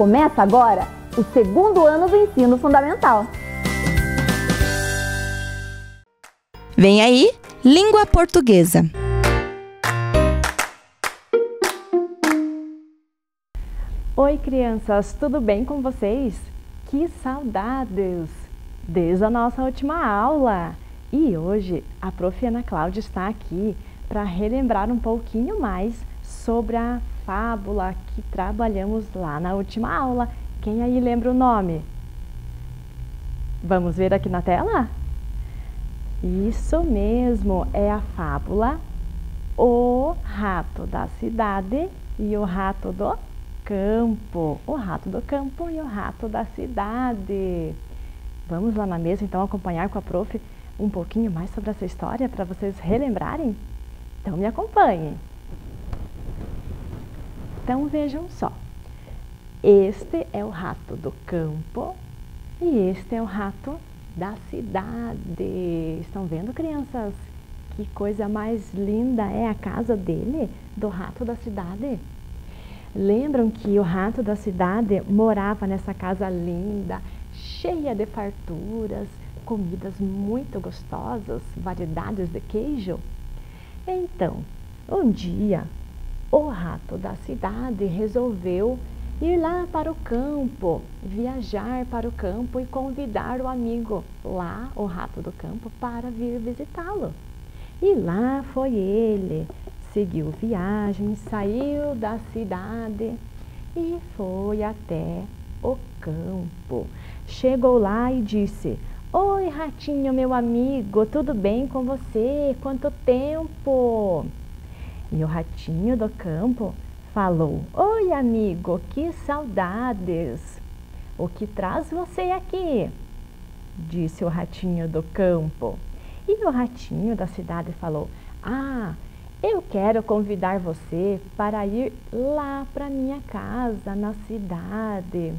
Começa agora o segundo ano do ensino fundamental. Vem aí, língua portuguesa. Oi, crianças, tudo bem com vocês? Que saudades! Desde a nossa última aula! E hoje a Prof. Ana Cláudia está aqui para relembrar um pouquinho mais sobre a fábula que trabalhamos lá na última aula. Quem aí lembra o nome? Vamos ver aqui na tela? Isso mesmo, é a fábula O Rato da Cidade e o Rato do Campo. O Rato do Campo e o Rato da Cidade. Vamos lá na mesa então acompanhar com a Prof. Um pouquinho mais sobre essa história para vocês relembrarem? Então me acompanhem. Então vejam só, este é o rato do campo e este é o rato da cidade. Estão vendo, crianças? Que coisa mais linda é a casa dele, do rato da cidade. Lembram que o rato da cidade morava nessa casa linda, cheia de farturas, comidas muito gostosas, variedades de queijo? Então, um dia, o rato da cidade resolveu ir lá para o campo, viajar para o campo e convidar o amigo lá, o rato do campo, para vir visitá-lo. E lá foi ele, seguiu viagem, saiu da cidade e foi até o campo. Chegou lá e disse: "Oi, ratinho, meu amigo, tudo bem com você? Quanto tempo?" E o ratinho do campo falou: "Oi, amigo, que saudades! O que traz você aqui?" Disse o ratinho do campo. E o ratinho da cidade falou: "Ah, eu quero convidar você para ir lá para minha casa na cidade.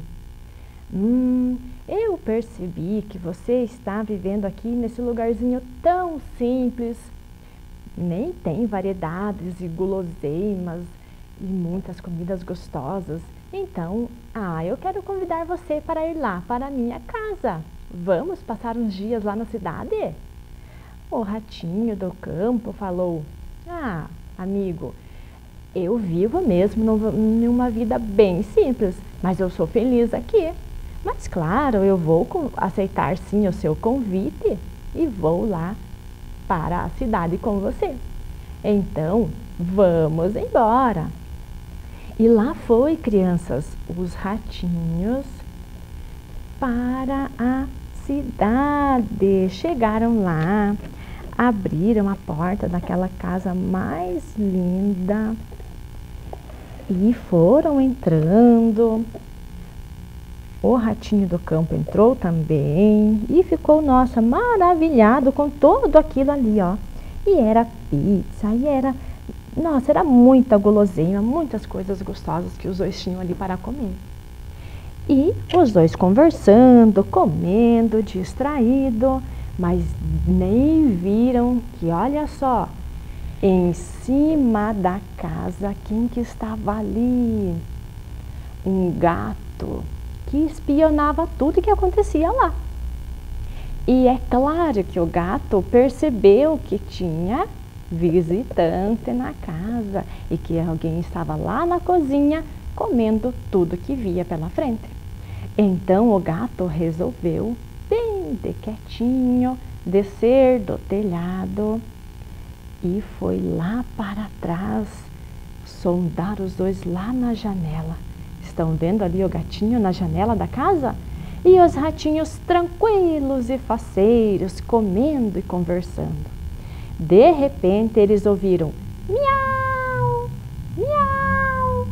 Eu percebi que você está vivendo aqui nesse lugarzinho tão simples. Nem tem variedades e guloseimas e muitas comidas gostosas. Então, eu quero convidar você para ir lá para a minha casa. Vamos passar uns dias lá na cidade?" O ratinho do campo falou: "Amigo, eu vivo mesmo numa vida bem simples, mas eu sou feliz aqui. Mas claro, eu vou aceitar sim o seu convite e vou lá para a cidade com você. Então, vamos embora." E lá foi, crianças, os ratinhos para a cidade. Chegaram lá, abriram a porta daquela casa mais linda e foram entrando. O ratinho do campo entrou também e ficou, nossa, maravilhado com tudo aquilo ali, ó. E era pizza, era muita guloseima, muitas coisas gostosas que os dois tinham ali para comer. E os dois conversando, comendo, distraído, mas nem viram que, olha só, em cima da casa, quem que estava ali? Um gato que espionava tudo que acontecia lá. E é claro que o gato percebeu que tinha visitante na casa e que alguém estava lá na cozinha comendo tudo que via pela frente. Então o gato resolveu, bem de quietinho, descer do telhado e foi lá para trás sondar os dois lá na janela. Estão vendo ali o gatinho na janela da casa? E os ratinhos tranquilos e faceiros, comendo e conversando. De repente, eles ouviram miau, miau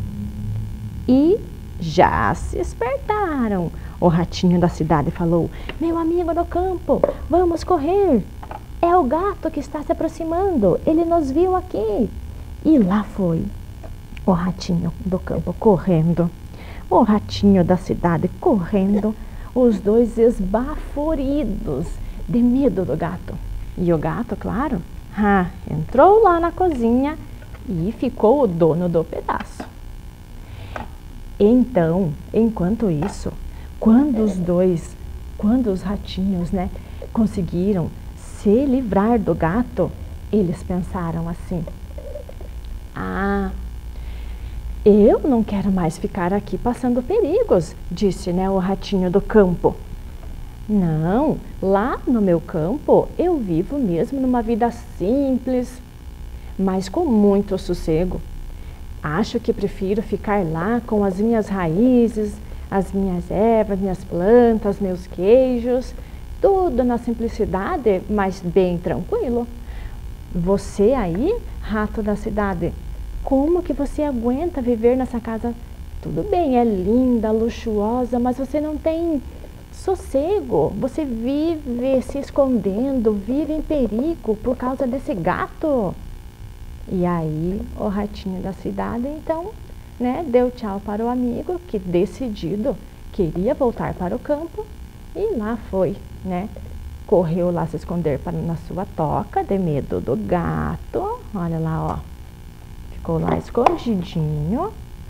e já se espertaram. O ratinho da cidade falou: "Meu amigo do campo, vamos correr. É o gato que está se aproximando, ele nos viu aqui." E lá foi o ratinho do campo correndo, o ratinho da cidade correndo, os dois esbaforidos de medo do gato. E o gato, claro, entrou lá na cozinha e ficou o dono do pedaço. Então, enquanto isso, quando os ratinhos, né, conseguiram se livrar do gato, eles pensaram assim: ah, eu não quero mais ficar aqui passando perigos, disse, né, o ratinho do campo. Não, lá no meu campo eu vivo mesmo numa vida simples, mas com muito sossego. Acho que prefiro ficar lá com as minhas raízes, as minhas ervas, minhas plantas, meus queijos, tudo na simplicidade, mas bem tranquilo. Você aí, rato da cidade, como que você aguenta viver nessa casa? Tudo bem, é linda, luxuosa, mas você não tem sossego. Você vive se escondendo, vive em perigo por causa desse gato. E aí, o ratinho da cidade, então, né, deu tchau para o amigo, que decidido queria voltar para o campo, e lá foi, né? Correu lá se esconder na sua toca, de medo do gato. Olha lá, ó. Ficou lá escondidinho.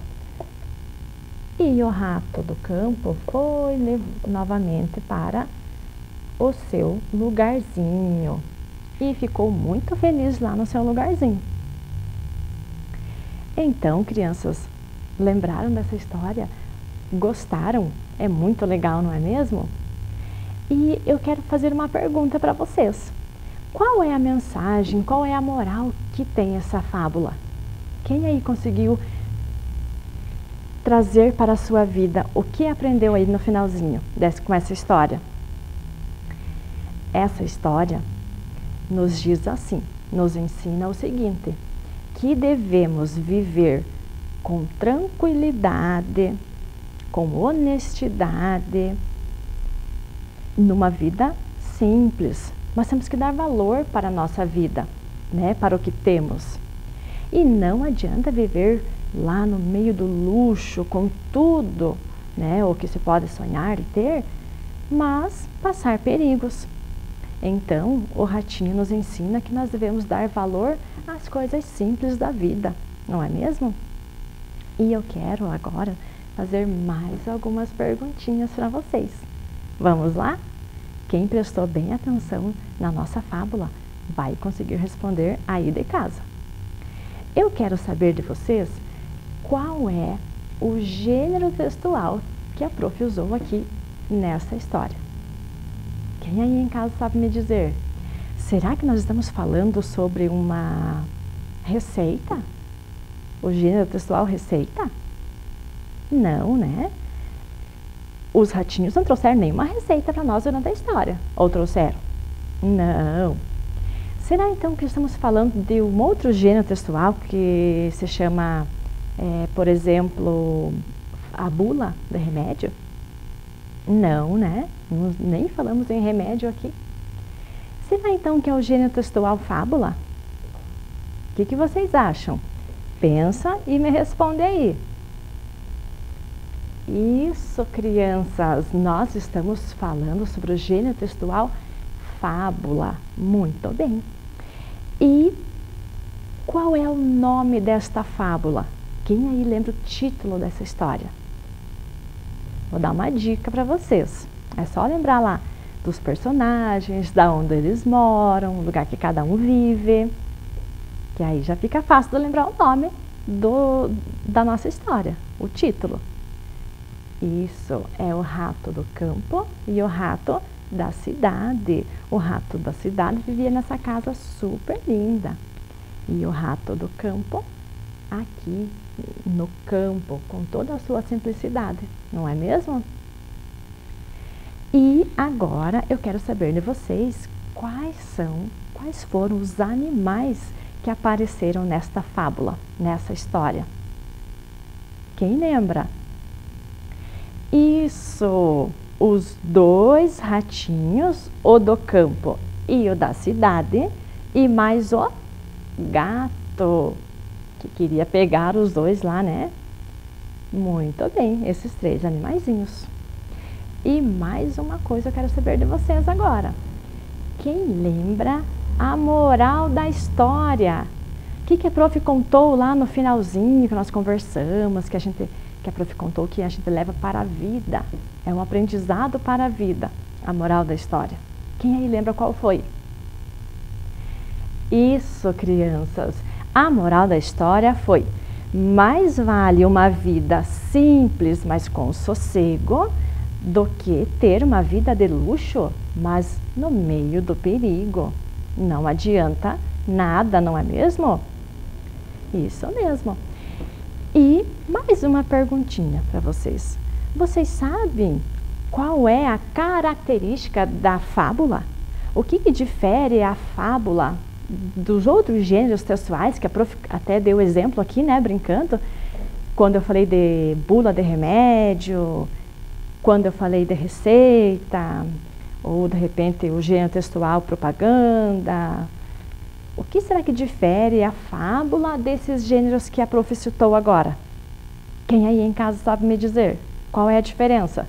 E o rato do campo foi novamente para o seu lugarzinho. E ficou muito feliz lá no seu lugarzinho. Então, crianças, lembraram dessa história? Gostaram? É muito legal, não é mesmo? E eu quero fazer uma pergunta para vocês. Qual é a mensagem, qual é a moral que tem essa fábula? Quem aí conseguiu trazer para a sua vida o que aprendeu aí no finalzinho com essa história? Essa história nos diz assim, nos ensina o seguinte: que devemos viver com tranquilidade, com honestidade, numa vida simples. Mas temos que dar valor para a nossa vida, né? Para o que temos. E não adianta viver lá no meio do luxo, com tudo, né? O que se pode sonhar e ter, mas passar perigos. Então, o ratinho nos ensina que nós devemos dar valor às coisas simples da vida, não é mesmo? E eu quero agora fazer mais algumas perguntinhas para vocês. Vamos lá? Quem prestou bem atenção na nossa fábula vai conseguir responder aí de casa. Eu quero saber de vocês qual é o gênero textual que a prof usou aqui nessa história. Quem aí em casa sabe me dizer? Será que nós estamos falando sobre uma receita? O gênero textual receita? Não, né? Os ratinhos não trouxeram nenhuma receita para nós durante a história. Ou trouxeram? Não. Será então que estamos falando de um outro gênero textual que se chama, por exemplo, a bula de remédio? Não, né? Nem falamos em remédio aqui. Será então que é o gênero textual fábula? O que vocês acham? Pensa e me responde aí. Isso, crianças, nós estamos falando sobre o gênero textual fábula. Muito bem. E qual é o nome desta fábula? Quem aí lembra o título dessa história? Vou dar uma dica para vocês. É só lembrar lá dos personagens, da onde eles moram, o lugar que cada um vive. Que aí já fica fácil de lembrar o nome da nossa história, o título. Isso, é o rato do campo e o rato da cidade. O rato da cidade vivia nessa casa super linda. E o rato do campo aqui no campo, com toda a sua simplicidade, não é mesmo? E agora eu quero saber de vocês quais foram os animais que apareceram nesta fábula, nessa história. Quem lembra? Isso, os dois ratinhos, o do campo e o da cidade, e mais o gato, que queria pegar os dois lá, né? Muito bem, esses três animaizinhos. E mais uma coisa eu quero saber de vocês agora. Quem lembra a moral da história? O que a prof contou lá no finalzinho, que nós conversamos, que a gente que a prof contou que a gente leva para a vida. É um aprendizado para a vida, a moral da história. Quem aí lembra qual foi? Isso, crianças. A moral da história foi: mais vale uma vida simples, mas com sossego, do que ter uma vida de luxo, mas no meio do perigo. Não adianta nada, não é mesmo? Isso mesmo. E mais uma perguntinha para vocês. Vocês sabem qual é a característica da fábula? O que difere a fábula dos outros gêneros textuais, que a prof até deu exemplo aqui, né, brincando, quando eu falei de bula de remédio, quando eu falei de receita, ou de repente o gênero textual propaganda. O que será que difere a fábula desses gêneros que a prof citou agora? Quem aí em casa sabe me dizer? Qual é a diferença?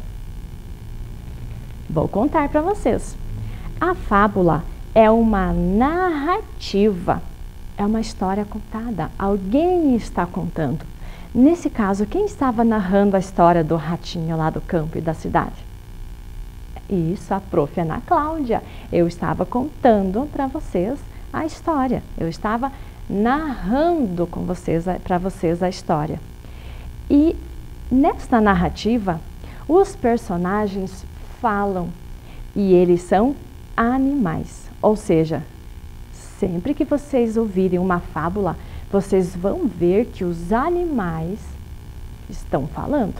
Vou contar para vocês. A fábula é uma narrativa, é uma história contada, alguém está contando. Nesse caso, quem estava narrando a história do ratinho lá do campo e da cidade? Isso, a prof. Ana Cláudia. Eu estava contando para vocês a história, eu estava narrando com vocês, para vocês a história. E nesta narrativa, os personagens falam e eles são animais. Ou seja, sempre que vocês ouvirem uma fábula, vocês vão ver que os animais estão falando.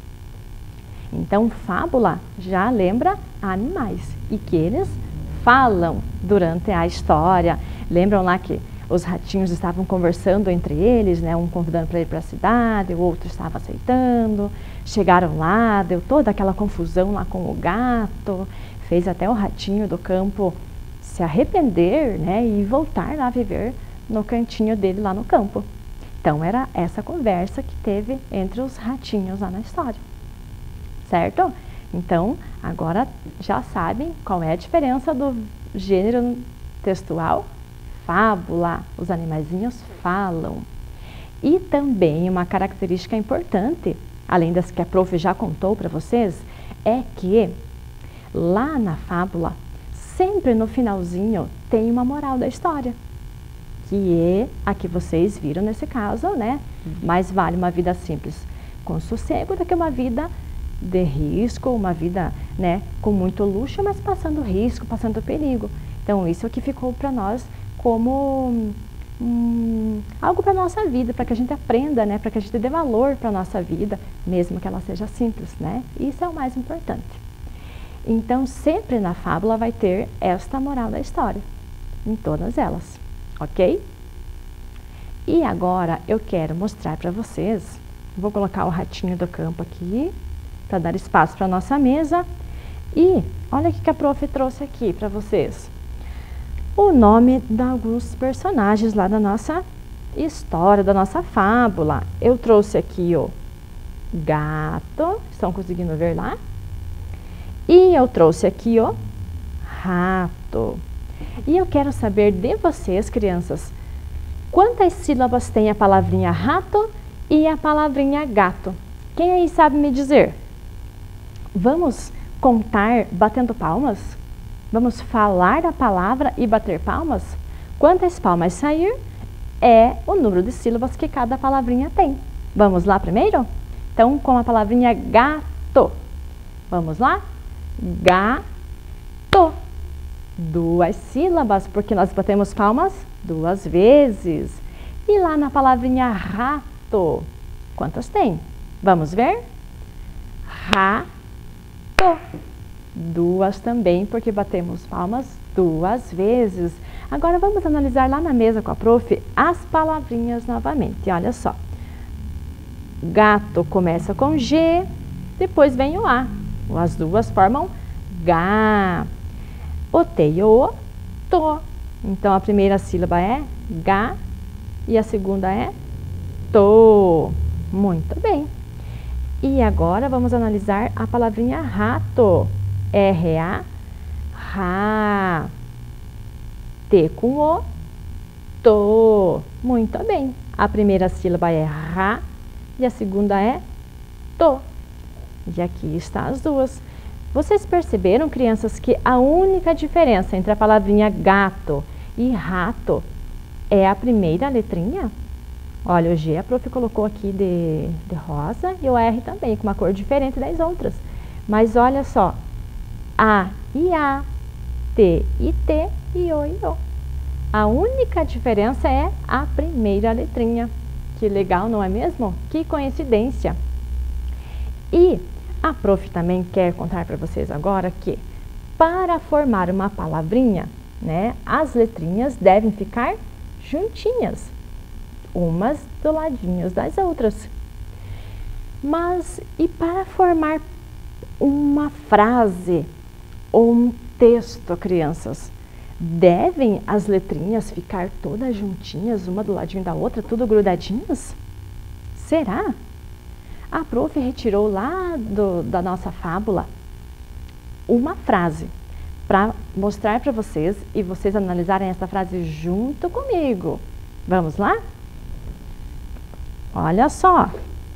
Então, fábula já lembra animais e que eles falam durante a história. Lembram lá que os ratinhos estavam conversando entre eles, né? Um convidando para ir para a cidade, o outro estava aceitando. Chegaram lá, deu toda aquela confusão lá com o gato, fez até o ratinho do campo se arrepender, né? E voltar lá a viver no cantinho dele lá no campo. Então era essa conversa que teve entre os ratinhos lá na história, certo? Então agora já sabem qual é a diferença do gênero textual fábula. Os animaizinhos falam. E também uma característica importante, além das que a prof já contou para vocês, é que lá na fábula, sempre no finalzinho, tem uma moral da história, que é a que vocês viram nesse caso, né? Mais vale uma vida simples com sossego do que uma vida de risco, uma vida, né, com muito luxo, mas passando risco, passando perigo. Então, isso é o que ficou para nós como algo para a nossa vida, para que a gente aprenda, né, para que a gente dê valor para a nossa vida, mesmo que ela seja simples, né? Isso é o mais importante. Então, sempre na fábula vai ter esta moral da história, em todas elas, ok? E agora eu quero mostrar para vocês, vou colocar o ratinho do campo aqui, para dar espaço para a nossa mesa. E olha o que a prof trouxe aqui para vocês. O nome de alguns personagens lá da nossa história, da nossa fábula. Eu trouxe aqui o gato, estão conseguindo ver lá? E eu trouxe aqui o rato. E eu quero saber de vocês, crianças, quantas sílabas tem a palavrinha rato e a palavrinha gato? Quem aí sabe me dizer? Vamos contar batendo palmas? Vamos falar a palavra e bater palmas? Quantas palmas sair é o número de sílabas que cada palavrinha tem. Vamos lá primeiro? Então, com a palavrinha gato. Vamos lá? Gato. 2 sílabas, porque nós batemos palmas 2 vezes. E lá na palavrinha rato, quantas tem? Vamos ver? Rato. 2 também, porque batemos palmas 2 vezes. Agora vamos analisar lá na mesa com a prof as palavrinhas novamente. Olha só. Gato começa com G, depois vem o A. As duas formam Gá. O T e o To. Então a primeira sílaba é Gá e a segunda é To. Muito bem. E agora vamos analisar a palavrinha rato. R-A, Rá. T com O, To. Muito bem. A primeira sílaba é Rá e a segunda é to. E aqui está as duas. Vocês perceberam, crianças, que a única diferença entre a palavrinha gato e rato é a primeira letrinha? Olha, o G a prof colocou aqui de rosa e o R também, com uma cor diferente das outras. Mas olha só, A e A, T e T e O e O. A única diferença é a primeira letrinha. Que legal, não é mesmo? Que coincidência! E a prof também quer contar para vocês agora que para formar uma palavrinha, né, as letrinhas devem ficar juntinhas, umas do ladinho das outras. Mas e para formar uma frase ou um texto, crianças? Devem as letrinhas ficar todas juntinhas, uma do ladinho da outra, tudo grudadinhas? Será? A prof retirou lá da nossa fábula uma frase para mostrar para vocês e vocês analisarem essa frase junto comigo. Vamos lá? Olha só.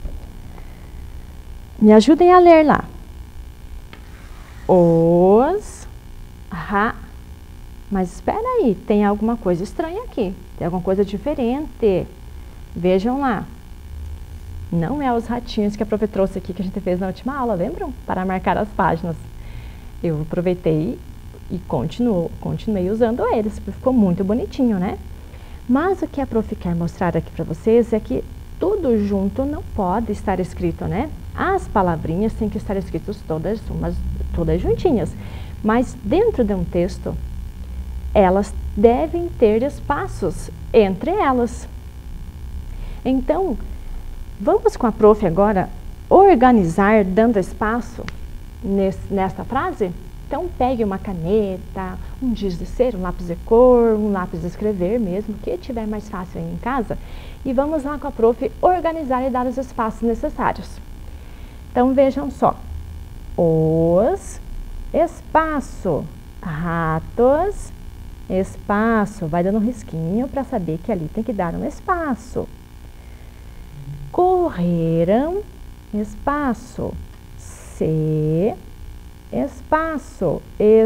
Me ajudem a ler lá. Mas espera aí, tem alguma coisa estranha aqui. Tem alguma coisa diferente. Vejam lá. Não é os ratinhos que a prof trouxe aqui que a gente fez na última aula, lembram? Para marcar as páginas. Eu aproveitei e continuei usando eles, porque ficou muito bonitinho, né? Mas o que a prof quer mostrar aqui para vocês é que tudo junto não pode estar escrito, né? As palavrinhas têm que estar escritas todas juntinhas. Mas dentro de um texto, elas devem ter espaços entre elas. Então, vamos com a prof agora organizar dando espaço nesta frase? Então, pegue uma caneta, um giz de cera, um lápis de cor, um lápis de escrever mesmo, que tiver mais fácil aí em casa. E vamos lá com a prof organizar e dar os espaços necessários. Então, vejam só. Os, espaço, ratos, espaço. Vai dando um risquinho para saber que ali tem que dar um espaço. Correram, espaço, se, espaço,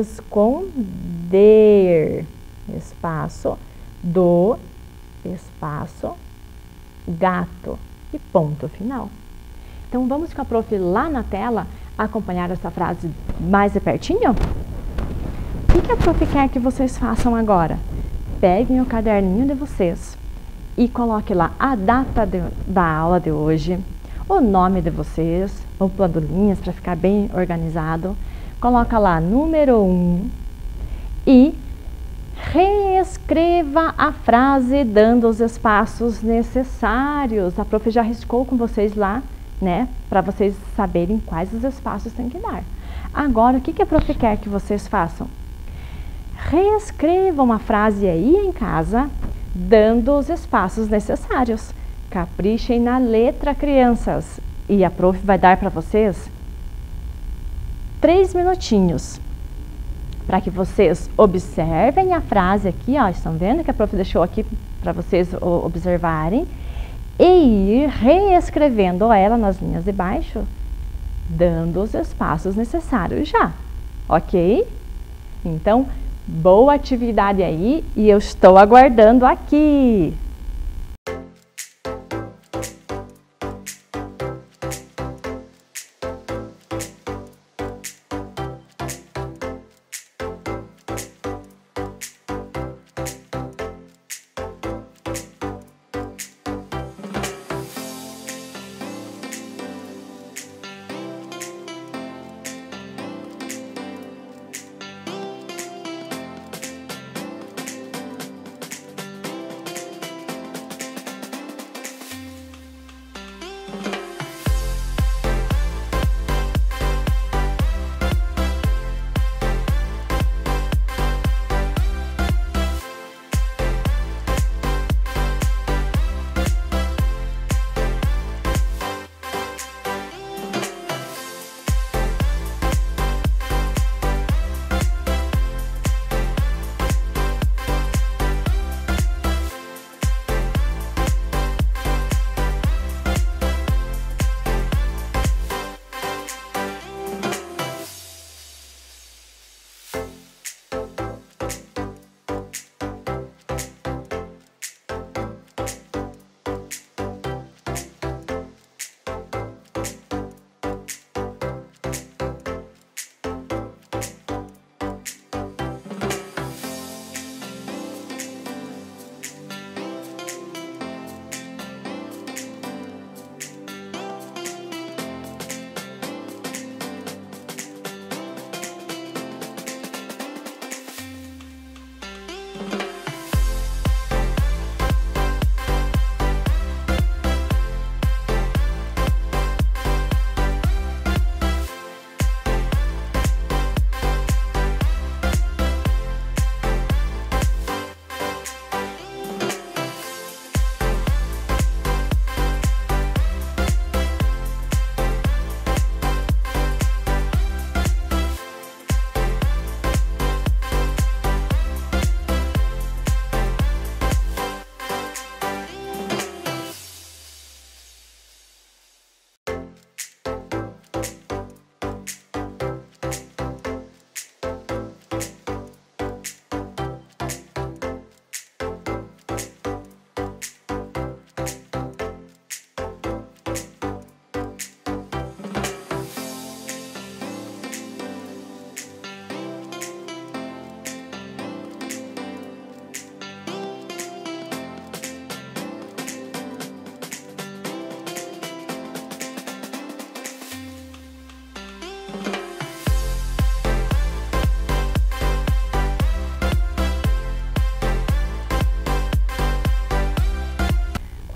esconder, espaço, do, espaço, gato e ponto final. Então, vamos com a prof lá na tela acompanhar essa frase mais de pertinho? O que a prof quer que vocês façam agora? Peguem o caderninho de vocês e coloque lá a data da aula de hoje, o nome de vocês, ou plandulinhas para ficar bem organizado. Coloca lá número 1 e reescreva a frase dando os espaços necessários. A prof já riscou com vocês lá, né, para vocês saberem quais os espaços tem que dar. Agora, o que a prof quer que vocês façam? Reescrevam uma frase aí em casa, dando os espaços necessários. Caprichem na letra, crianças. E a prof vai dar para vocês 3 minutinhos para que vocês observem a frase aqui, ó. Estão vendo que a prof deixou aqui para vocês observarem e ir reescrevendo ela nas linhas de baixo, dando os espaços necessários já, ok? Então, boa atividade aí e eu estou aguardando aqui.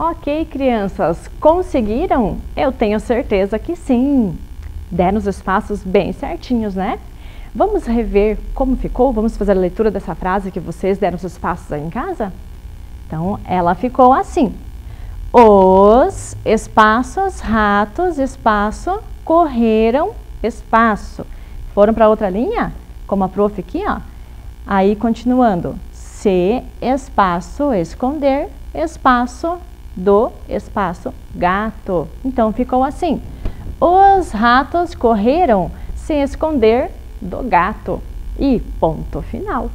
Ok, crianças, conseguiram? Eu tenho certeza que sim. Deram os espaços bem certinhos, né? Vamos rever como ficou? Vamos fazer a leitura dessa frase que vocês deram os espaços aí em casa? Então, ela ficou assim. Os espaços, ratos, espaço, correram, espaço. Foram para outra linha? Como a prof aqui, ó. Aí, continuando. Se, espaço, esconder, espaço, do, espaço, gato. Então, ficou assim. Os ratos correram se esconder do gato. E ponto final.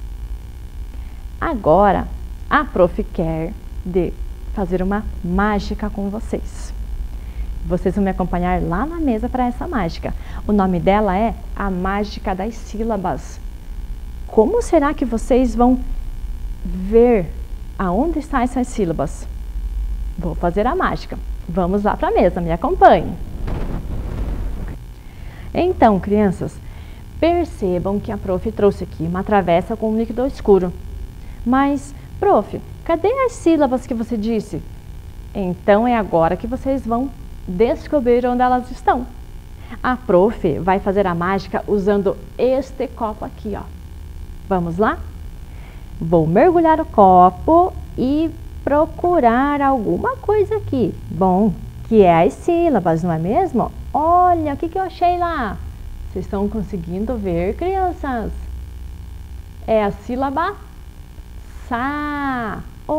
Agora, a prof quer fazer uma mágica com vocês. Vocês vão me acompanhar lá na mesa para essa mágica. O nome dela é a mágica das sílabas. Como será que vocês vão ver aonde estão essas sílabas? Vou fazer a mágica. Vamos lá para a mesa, me acompanhem. Então, crianças, percebam que a prof trouxe aqui uma travessa com um líquido escuro. Mas, prof, cadê as sílabas que você disse? Então é agora que vocês vão descobrir onde elas estão. A prof vai fazer a mágica usando este copo aqui, ó. Vamos lá? Vou mergulhar o copo e procurar alguma coisa aqui. Bom, que é as sílabas, não é mesmo? Olha, o que eu achei lá? Vocês estão conseguindo ver, crianças? É a sílaba SA,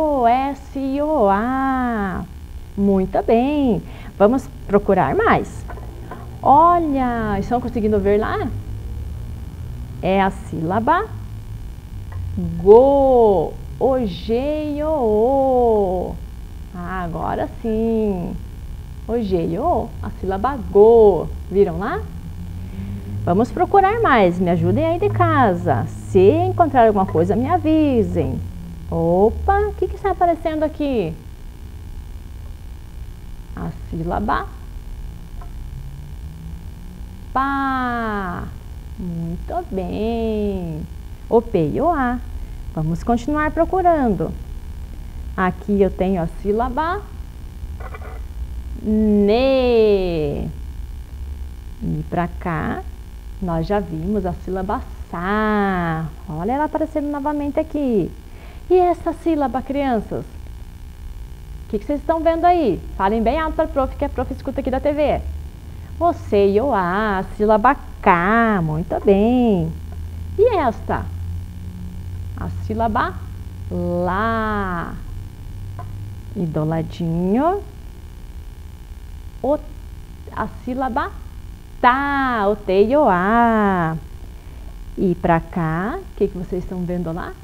O-S-O-A. Muito bem. Vamos procurar mais. Olha, estão conseguindo ver lá? É a sílaba GO, O-G-O-O. Agora sim. O-G-O, a sílaba GO. Viram lá? Vamos procurar mais. Me ajudem aí de casa. Se encontrar alguma coisa, me avisem. Opa, o que está aparecendo aqui? A sílaba PA. Muito bem. O P e o A. Vamos continuar procurando. Aqui eu tenho a sílaba NE. E para cá, nós já vimos a sílaba SA. Olha ela aparecendo novamente aqui. E essa sílaba, crianças? O que vocês estão vendo aí? Falem bem alto para a prof, que a prof escuta aqui da TV. O C e o A, a sílaba K. Muito bem. E esta? A sílaba LA. E do ladinho, a sílaba TA, o T e o A. E para cá, o que vocês estão vendo lá?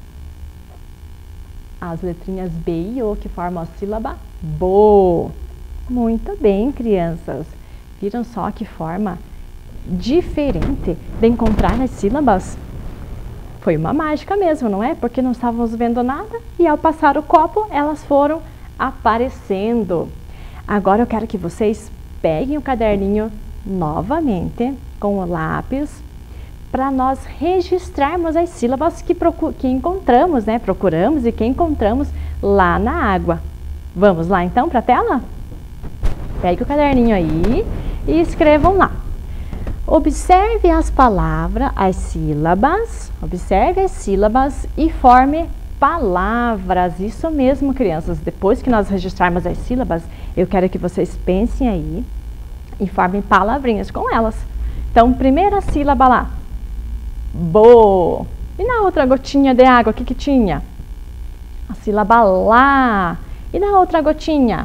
As letrinhas B e O, que formam a sílaba BO. Muito bem, crianças. Viram só que forma diferente de encontrar as sílabas? Foi uma mágica mesmo, não é? Porque não estávamos vendo nada e ao passar o copo, elas foram aparecendo. Agora eu quero que vocês peguem o caderninho novamente com o lápis para nós registrarmos as sílabas que encontramos, né? Procuramos e que encontramos lá na água. Vamos lá então para a tela? Pegue o caderninho aí e escrevam lá. Observe as palavras, as sílabas, observe as sílabas e forme palavras. Isso mesmo, crianças. Depois que nós registrarmos as sílabas, eu quero que vocês pensem aí e formem palavrinhas com elas. Então, primeira sílaba lá. BO. E na outra gotinha de água, o que tinha? A sílaba LA. E na outra gotinha?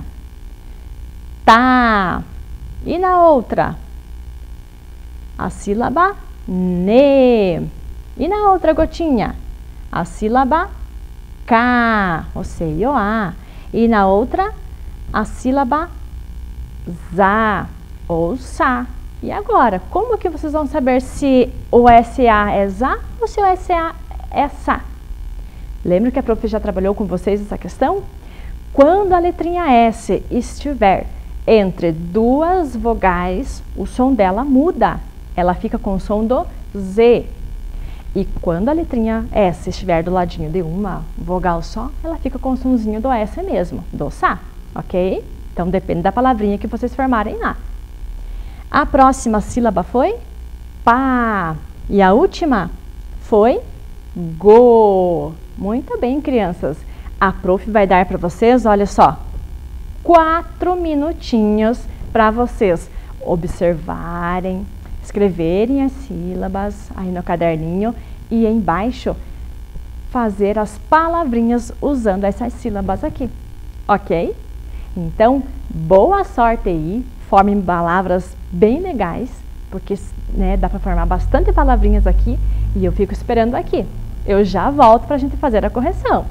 TÁ. E na outra? A sílaba NE. E na outra gotinha? A sílaba K, o C e o A. E na outra? A sílaba ZA, ou SA. E agora, como que vocês vão saber se o SA é ZA ou se o SA é SA? Lembra que a prof já trabalhou com vocês essa questão? Quando a letrinha S estiver entre duas vogais, o som dela muda. Ela fica com o som do Z. E quando a letrinha S estiver do ladinho de uma vogal só, ela fica com o somzinho do S mesmo, do SA. ok? Então, depende da palavrinha que vocês formarem lá. A próxima sílaba foi pá. E a última foi go. Muito bem, crianças. A prof vai dar para vocês, olha só, 4 minutinhos para vocês observarem, escreverem as sílabas aí no caderninho e embaixo fazer as palavrinhas usando essas sílabas aqui, ok? Então, boa sorte aí, formem palavras bem legais, porque né, dá para formar bastante palavrinhas aqui e eu fico esperando aqui. Eu já volto para a gente fazer a correção.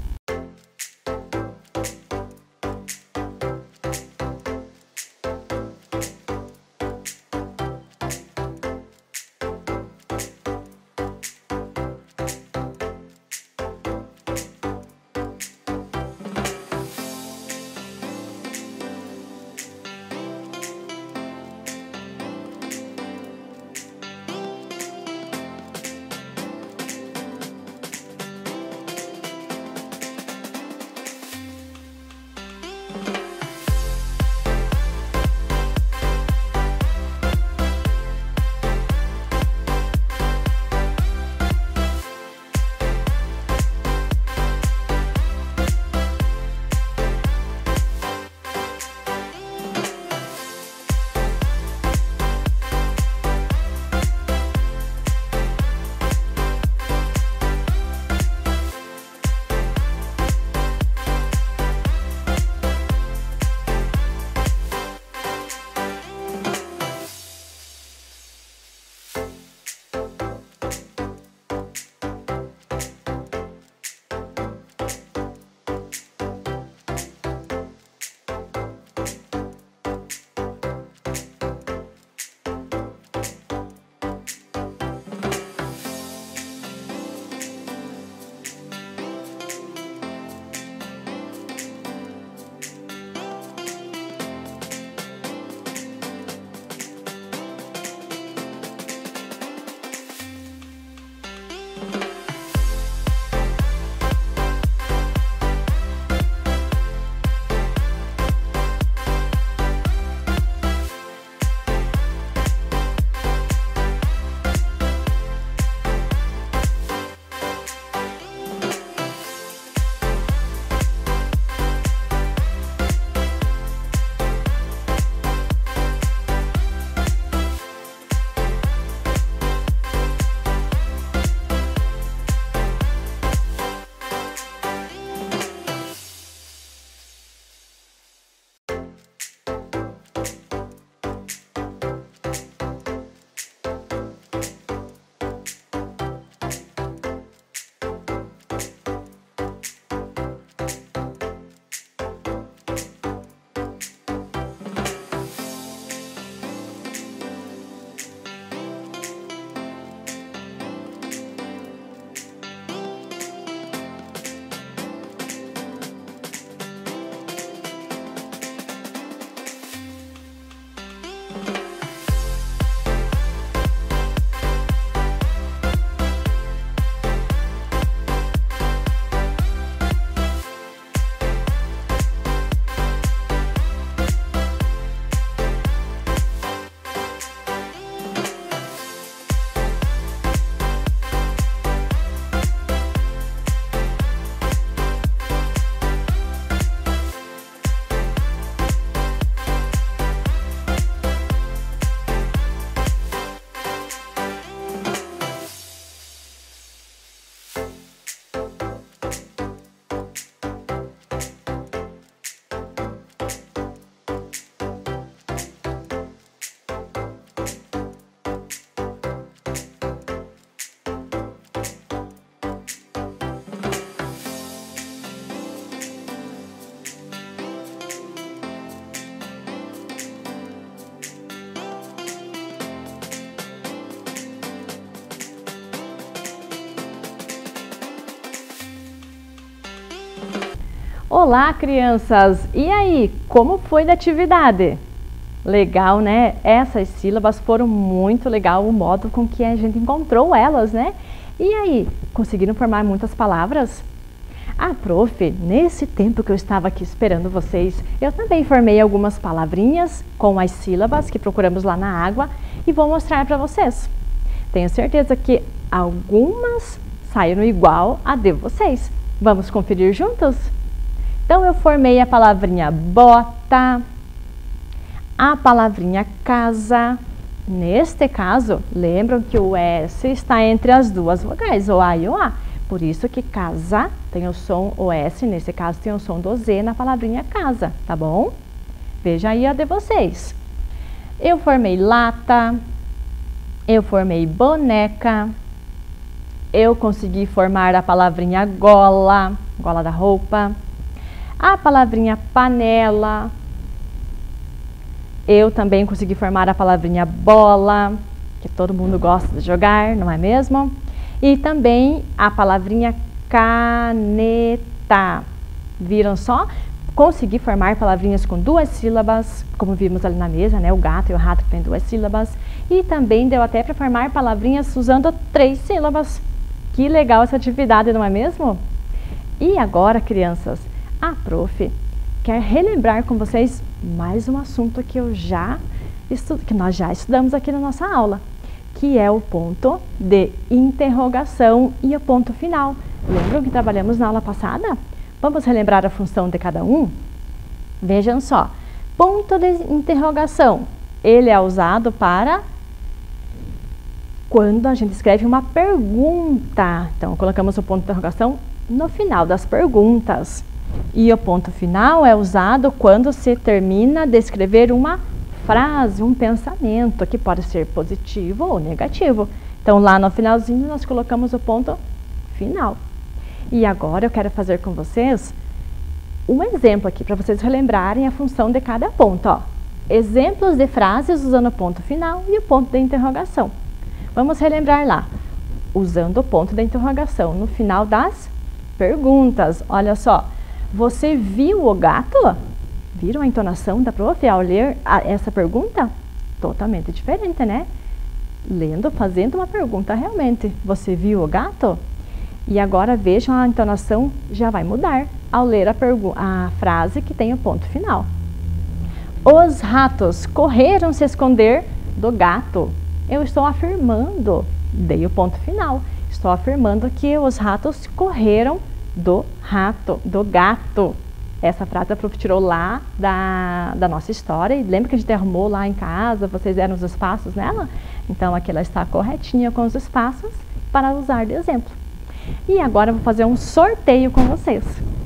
Olá, crianças! E aí, como foi da atividade? Legal, né? Essas sílabas foram muito legal, o modo com que a gente encontrou elas, né? E aí, conseguiram formar muitas palavras? Ah, prof, nesse tempo que eu estava aqui esperando vocês, eu também formei algumas palavrinhas com as sílabas que procuramos lá na água e vou mostrar para vocês. Tenho certeza que algumas saíram igual a de vocês. Vamos conferir juntos? Então, eu formei a palavrinha bota, a palavrinha casa. Neste caso, lembram que o S está entre as duas vogais, o A e o A. Por isso que casa tem o som, o S, nesse caso, tem o som do Z na palavrinha casa, tá bom? Veja aí a de vocês. Eu formei lata, eu formei boneca, eu consegui formar a palavrinha gola, gola da roupa, a palavrinha panela, eu também consegui formar a palavrinha bola, que todo mundo gosta de jogar, não é mesmo? E também a palavrinha caneta. Viram só? Consegui formar palavrinhas com duas sílabas, como vimos ali na mesa, né? O gato e o rato que tem duas sílabas. E também deu até para formar palavrinhas usando 3 sílabas. Que legal essa atividade, não é mesmo? E agora, crianças, a prof quer relembrar com vocês mais um assunto que nós já estudamos aqui na nossa aula, que é o ponto de interrogação e o ponto final. Lembram que trabalhamos na aula passada? Vamos relembrar a função de cada um? Vejam só, ponto de interrogação, ele é usado para quando a gente escreve uma pergunta. Então, colocamos o ponto de interrogação no final das perguntas. E o ponto final é usado quando se termina de escrever uma frase, um pensamento, que pode ser positivo ou negativo. Então, lá no finalzinho, nós colocamos o ponto final. E agora eu quero fazer com vocês um exemplo aqui, para vocês relembrarem a função de cada ponto. Ó. Exemplos de frases usando o ponto final e o ponto de interrogação. Vamos relembrar lá, usando o ponto de interrogação no final das perguntas. Olha só, você viu o gato? Viram a entonação da prof ao ler essa pergunta? Totalmente diferente, né? Lendo, fazendo uma pergunta realmente. Você viu o gato? E agora vejam, a entonação já vai mudar ao ler a frase que tem o ponto final. Os ratos correram se esconder do gato. Eu estou afirmando, dei o ponto final. Estou afirmando que os ratos correram do gato. Essa frase a prof tirou lá da nossa história. E lembra que a gente arrumou lá em casa, vocês deram os espaços nela? Então, aqui ela está corretinha com os espaços para usar de exemplo. E agora eu vou fazer um sorteio com vocês.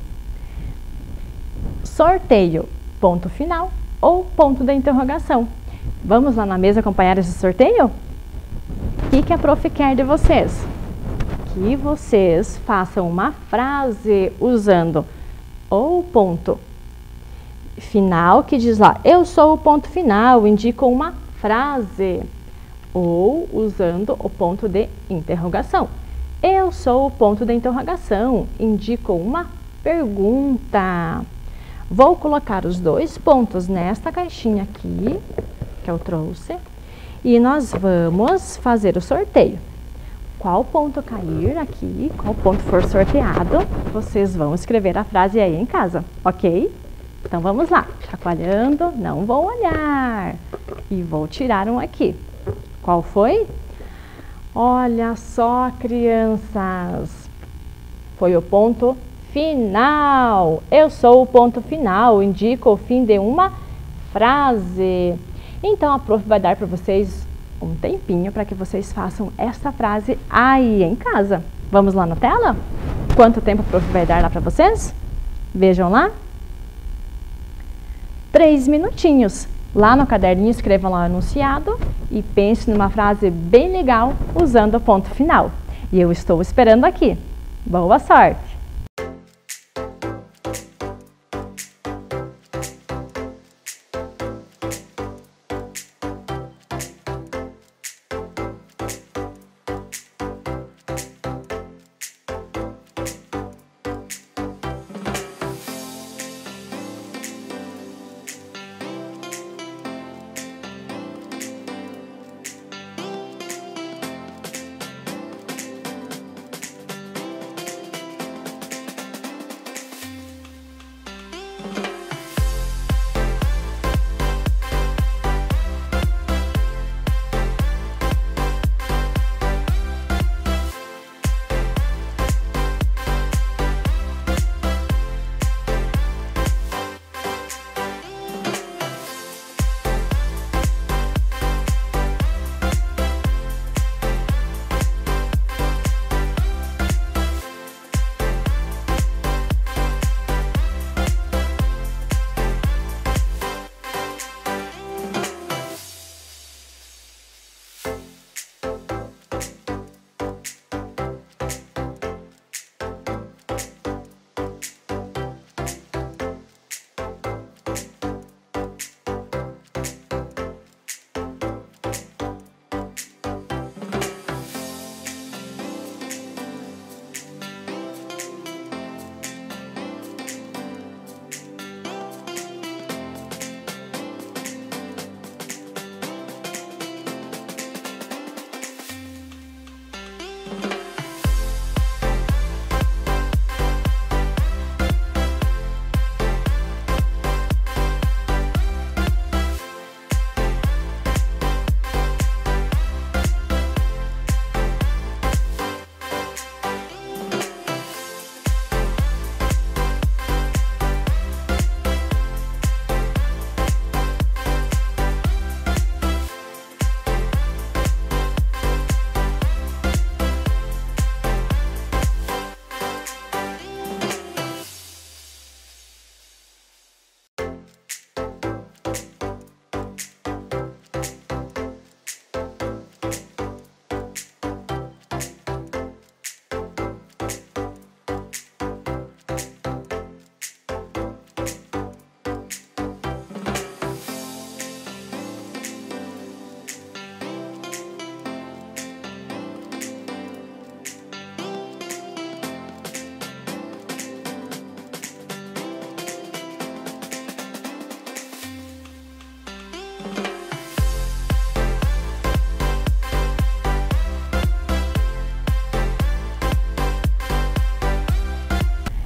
Sorteio, ponto final ou ponto da interrogação. Vamos lá na mesa acompanhar esse sorteio? O que a prof quer de vocês? Que vocês façam uma frase usando ou ponto final, que diz lá, eu sou o ponto final, indica uma frase. Ou usando o ponto de interrogação. Eu sou o ponto de interrogação, indico uma pergunta. Vou colocar os 2 pontos nesta caixinha aqui, que eu trouxe, e nós vamos fazer o sorteio. Qual ponto cair aqui, qual ponto for sorteado, vocês vão escrever a frase aí em casa, ok? Então vamos lá, chacoalhando, não vou olhar, e vou tirar um aqui. Qual foi? Olha só, crianças, foi o ponto final. Eu sou o ponto final, indico o fim de uma frase. Então, a prof vai dar para vocês um tempinho para que vocês façam essa frase aí em casa. Vamos lá na tela? Quanto tempo a prof vai dar lá para vocês? Vejam lá. 3 minutinhos. Lá no caderninho, escrevam lá o enunciado e pense numa frase bem legal usando o ponto final. E eu estou esperando aqui. Boa sorte!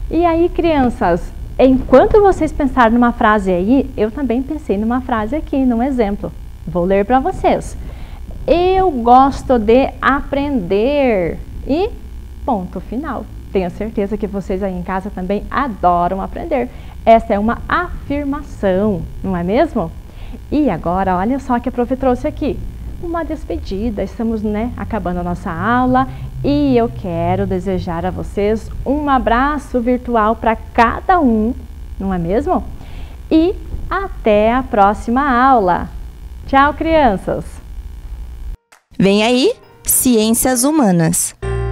E aí, crianças, enquanto vocês pensaram numa frase aí, eu também pensei numa frase aqui, num exemplo. Vou ler para vocês. Eu gosto de aprender. E ponto final. Tenho certeza que vocês aí em casa também adoram aprender. Essa é uma afirmação, não é mesmo? E agora, olha só que a prof trouxe aqui. Uma despedida. Estamos, acabando a nossa aula. E eu quero desejar a vocês um abraço virtual para cada um, não é mesmo? E até a próxima aula. Tchau, crianças! Vem aí, Ciências Humanas.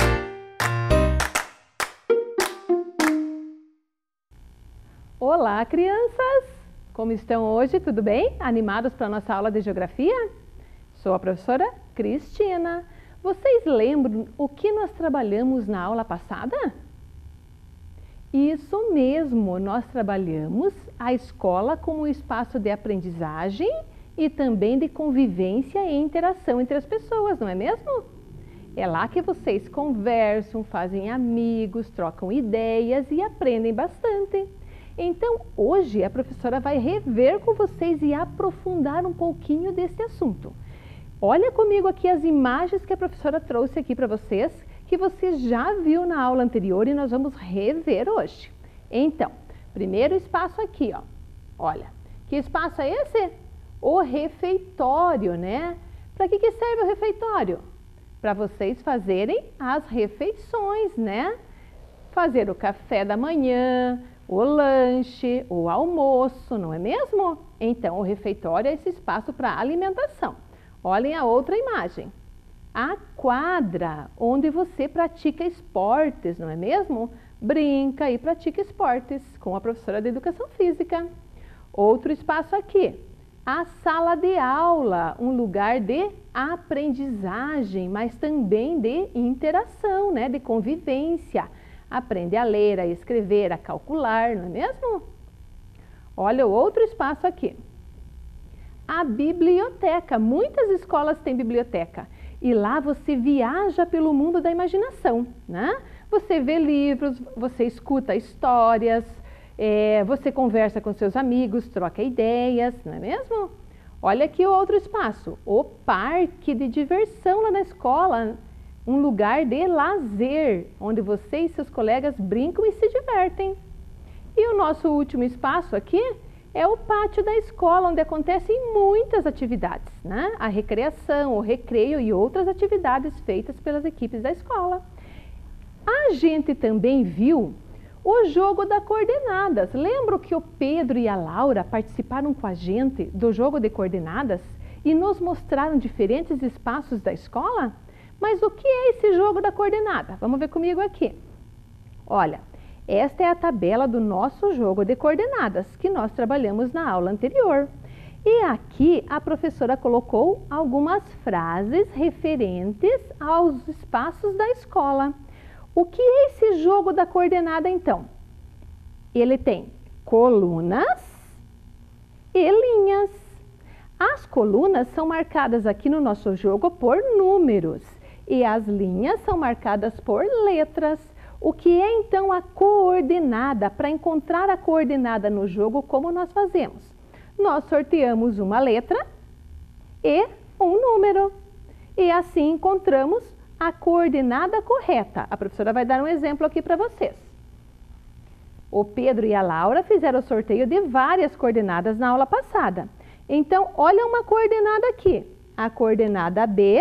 Olá, crianças! Como estão hoje? Tudo bem? Animados para a nossa aula de Geografia? Sou a professora Cristina. Vocês lembram o que nós trabalhamos na aula passada? Isso mesmo, nós trabalhamos a escola como um espaço de aprendizagem e também de convivência e interação entre as pessoas, não é mesmo? É lá que vocês conversam, fazem amigos, trocam ideias e aprendem bastante. Então, hoje a professora vai rever com vocês e aprofundar um pouquinho desse assunto. Olha comigo aqui as imagens que a professora trouxe aqui para vocês, que você já viu na aula anterior e nós vamos rever hoje. Então, primeiro espaço aqui, ó. Olha, que espaço é esse? O refeitório, né? Para que serve o refeitório? Para vocês fazerem as refeições, né? Fazer o café da manhã, o lanche, o almoço, não é mesmo? Então, o refeitório é esse espaço para alimentação. Olhem a outra imagem. A quadra, onde você pratica esportes, não é mesmo? Brinca e pratica esportes com a professora de Educação Física. Outro espaço aqui. A sala de aula, um lugar de aprendizagem, mas também de interação, né? De convivência. Aprende a ler, a escrever, a calcular, não é mesmo? Olha o outro espaço aqui. A biblioteca. Muitas escolas têm biblioteca. E lá você viaja pelo mundo da imaginação, né? Você vê livros, você escuta histórias, você conversa com seus amigos, troca ideias, não é mesmo? Olha aqui o outro espaço, o parque de diversão lá na escola, um lugar de lazer, onde você e seus colegas brincam e se divertem. E o nosso último espaço aqui é o pátio da escola, onde acontecem muitas atividades, né? A recreação, o recreio e outras atividades feitas pelas equipes da escola. A gente também viu o jogo das coordenadas. Lembram que o Pedro e a Laura participaram com a gente do jogo de coordenadas e nos mostraram diferentes espaços da escola? Mas o que é esse jogo da coordenada? Vamos ver comigo aqui. Olha, esta é a tabela do nosso jogo de coordenadas que nós trabalhamos na aula anterior. E aqui a professora colocou algumas frases referentes aos espaços da escola. O que é esse jogo da coordenada então? Ele tem colunas e linhas. As colunas são marcadas aqui no nosso jogo por números e as linhas são marcadas por letras. O que é então a coordenada? Para encontrar a coordenada no jogo, como nós fazemos? Nós sorteamos uma letra e um número. E assim encontramos a coordenada correta. A professora vai dar um exemplo aqui para vocês. O Pedro e a Laura fizeram o sorteio de várias coordenadas na aula passada. Então, olha uma coordenada aqui. A coordenada B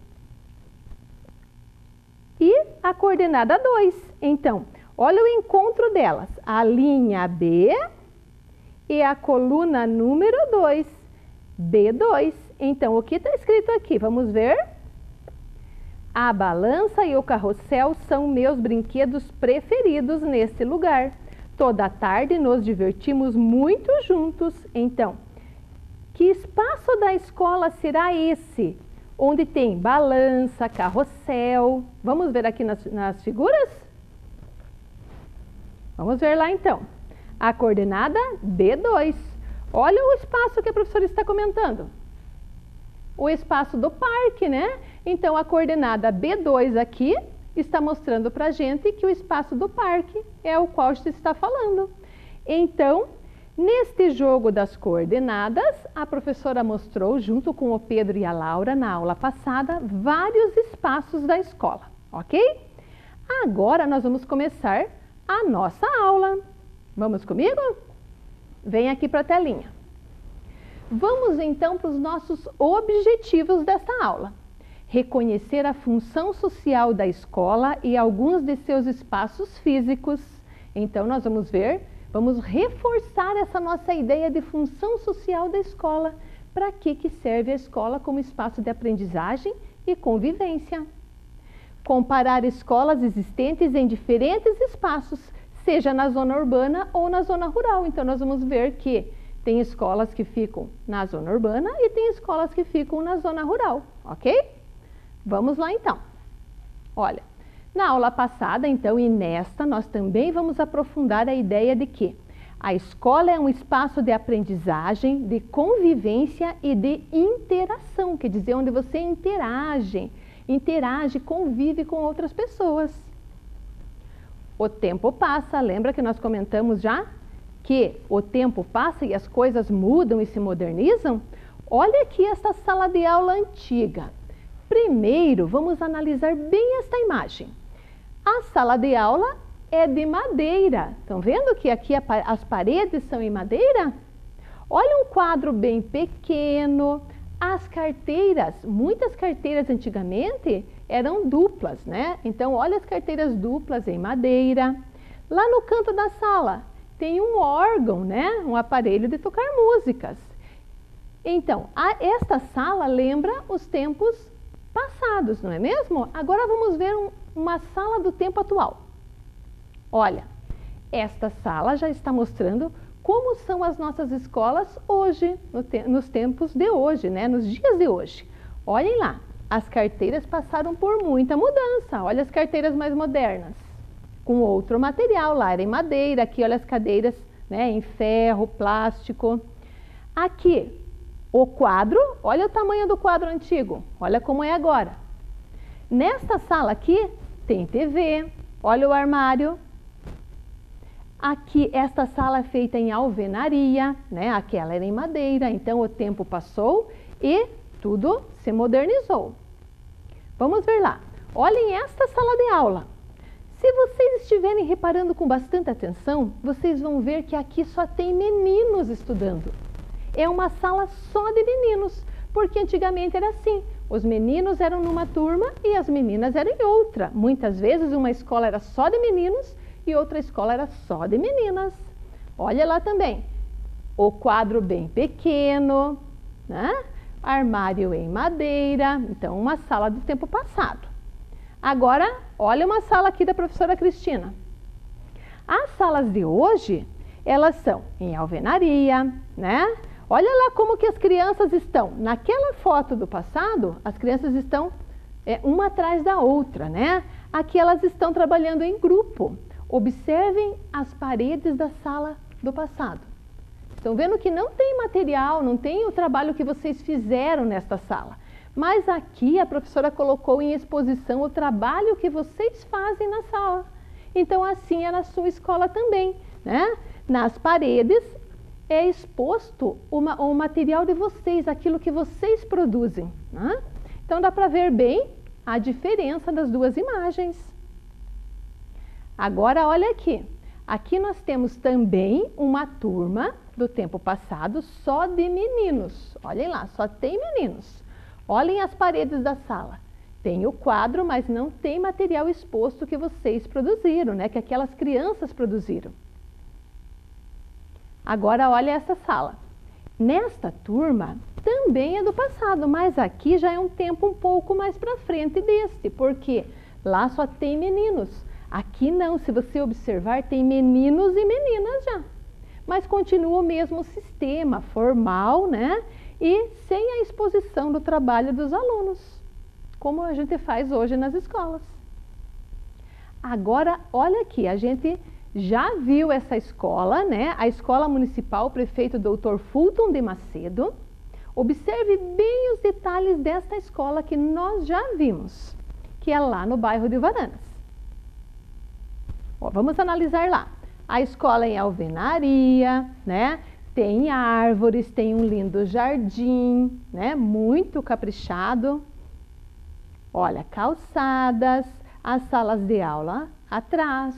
e a coordenada 2. Então, olha o encontro delas. A linha B e a coluna número 2. B2. Então, o que está escrito aqui? Vamos ver? A balança e o carrossel são meus brinquedos preferidos nesse lugar. Toda tarde nos divertimos muito juntos. Então, que espaço da escola será esse? Onde tem balança, carrossel. Vamos ver aqui nas figuras? Vamos ver lá então. A coordenada B2. Olha o espaço que a professora está comentando. O espaço do parque, né? Então, a coordenada B2 aqui está mostrando para a gente que o espaço do parque é o qual você está falando. Então, neste jogo das coordenadas, a professora mostrou, junto com o Pedro e a Laura, na aula passada, vários espaços da escola, ok? Agora nós vamos começar a nossa aula. Vamos comigo? Vem aqui para a telinha. Vamos então para os nossos objetivos desta aula. Reconhecer a função social da escola e alguns de seus espaços físicos. Então nós vamos ver, vamos reforçar essa nossa ideia de função social da escola. Para que serve a escola como espaço de aprendizagem e convivência? Comparar escolas existentes em diferentes espaços, seja na zona urbana ou na zona rural. Então nós vamos ver que tem escolas que ficam na zona urbana e tem escolas que ficam na zona rural, ok? Vamos lá então. Olha, na aula passada então e nesta nós também vamos aprofundar a ideia de que a escola é um espaço de aprendizagem, de convivência e de interação, quer dizer, onde você interage, convive com outras pessoas. O tempo passa, lembra que nós comentamos já que o tempo passa e as coisas mudam e se modernizam? Olha aqui esta sala de aula antiga. Primeiro, vamos analisar bem esta imagem. A sala de aula é de madeira. Estão vendo que aqui as paredes são em madeira? Olha um quadro bem pequeno. As carteiras, muitas carteiras antigamente eram duplas, né? Então, olha as carteiras duplas em madeira. Lá no canto da sala tem um órgão, né? Um aparelho de tocar músicas. Então, esta sala lembra os tempos passados, não é mesmo? Agora vamos ver uma sala do tempo atual. Olha, esta sala já está mostrando como são as nossas escolas hoje, nos tempos de hoje, né? Nos dias de hoje. Olhem lá, as carteiras passaram por muita mudança. Olha as carteiras mais modernas, com outro material. Lá era em madeira, aqui olha as cadeiras, né? Em ferro, plástico. Aqui, o quadro, olha o tamanho do quadro antigo, olha como é agora. Nesta sala aqui tem TV, olha o armário. Aqui, esta sala é feita em alvenaria, né? Aquela era em madeira, então o tempo passou e tudo se modernizou. Vamos ver lá. Olhem esta sala de aula. Se vocês estiverem reparando com bastante atenção, vocês vão ver que aqui só tem meninos estudando. É uma sala só de meninos, porque antigamente era assim. Os meninos eram numa turma e as meninas eram em outra. Muitas vezes uma escola era só de meninos e outra escola era só de meninas. Olha lá também, o quadro bem pequeno, né? Armário em madeira, então uma sala do tempo passado. Agora, olha uma sala aqui da professora Cristina. As salas de hoje, elas são em alvenaria, né? Olha lá como que as crianças estão. Naquela foto do passado, as crianças estão uma atrás da outra, né? Aqui elas estão trabalhando em grupo. Observem as paredes da sala do passado. Estão vendo que não tem material, não tem o trabalho que vocês fizeram nesta sala. Mas aqui a professora colocou em exposição o trabalho que vocês fazem na sala. Então assim é na sua escola também, né? Nas paredes é exposto o material de vocês, aquilo que vocês produzem, né? Então dá para ver bem a diferença das duas imagens. Agora olha aqui. Aqui nós temos também uma turma do tempo passado só de meninos. Olhem lá, só tem meninos. Olhem as paredes da sala. Tem o quadro, mas não tem material exposto que vocês produziram, né? Que aquelas crianças produziram. Agora olha essa sala. Nesta turma também é do passado, mas aqui já é um tempo um pouco mais para frente deste, porque lá só tem meninos. Aqui não, se você observar, tem meninos e meninas já. Mas continua o mesmo sistema formal, né? E sem a exposição do trabalho dos alunos, como a gente faz hoje nas escolas. Agora, olha aqui, a gente já viu essa escola, né? A Escola Municipal Prefeito Dr. Fulton de Macedo. Observe bem os detalhes desta escola que nós já vimos. que é lá no bairro de Varanas. Ó, vamos analisar lá. A escola em alvenaria, né? Tem árvores, tem um lindo jardim, né? Muito caprichado. Olha, calçadas, as salas de aula atrás.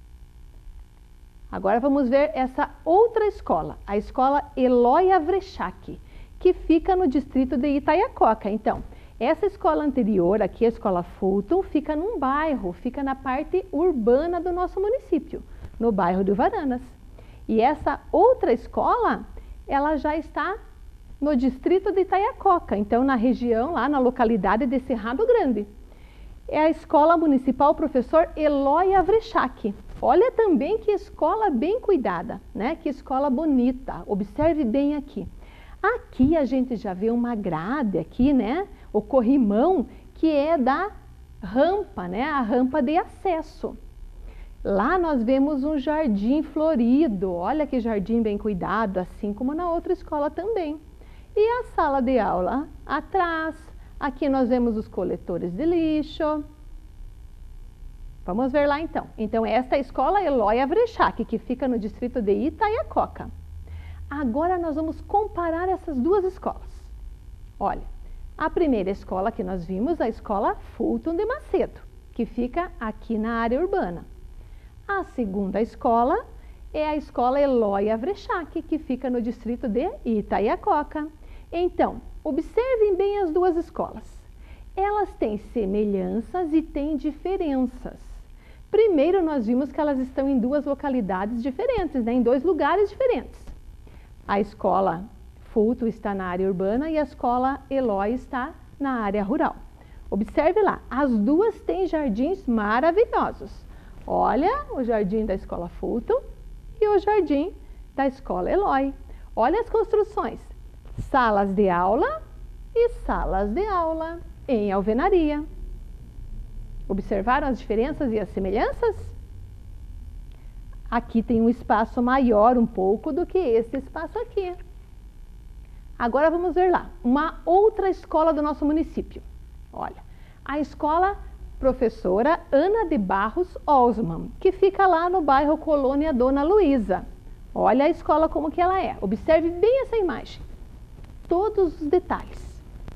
Agora vamos ver essa outra escola, a escola Eloy Avrecchac, que fica no distrito de Itaiacoca. Então, essa escola anterior, aqui a escola Fulton, fica num bairro, fica na parte urbana do nosso município, no bairro de Varanas. E essa outra escola, ela já está no distrito de Itaiacoca, então na região, lá na localidade de Cerrado Grande. É a Escola Municipal Professor Eloy Avrecchac. Olha também que escola bem cuidada, né? Que escola bonita. Observe bem aqui. Aqui a gente já vê uma grade aqui, né? O corrimão, que é da rampa, né? A rampa de acesso. Lá nós vemos um jardim florido. Olha que jardim bem cuidado, assim como na outra escola também. E a sala de aula atrás. Aqui nós vemos os coletores de lixo. Vamos ver lá então. Então esta é a escola Eloy Avrecchac, que fica no distrito de Itaiacoca. Agora nós vamos comparar essas duas escolas. Olha, a primeira escola que nós vimos, a escola Fulton de Macedo, que fica aqui na área urbana. A segunda escola é a escola Eloy Avrecchac, que fica no distrito de Itaiacoca. Então, observem bem as duas escolas. Elas têm semelhanças e têm diferenças. Primeiro, nós vimos que elas estão em duas localidades diferentes, né? Em dois lugares diferentes. A escola Fulton está na área urbana e a escola Eloy está na área rural. Observe lá, as duas têm jardins maravilhosos. Olha o jardim da escola Fulton e o jardim da escola Eloy. Olha as construções. Salas de aula e salas de aula em alvenaria. Observaram as diferenças e as semelhanças? Aqui tem um espaço maior um pouco do que esse espaço aqui. Agora vamos ver lá, uma outra escola do nosso município. Olha, a escola Professora Ana de Barros Osman, que fica lá no bairro Colônia Dona Luísa. Olha a escola como que ela é. Observe bem essa imagem. Todos os detalhes.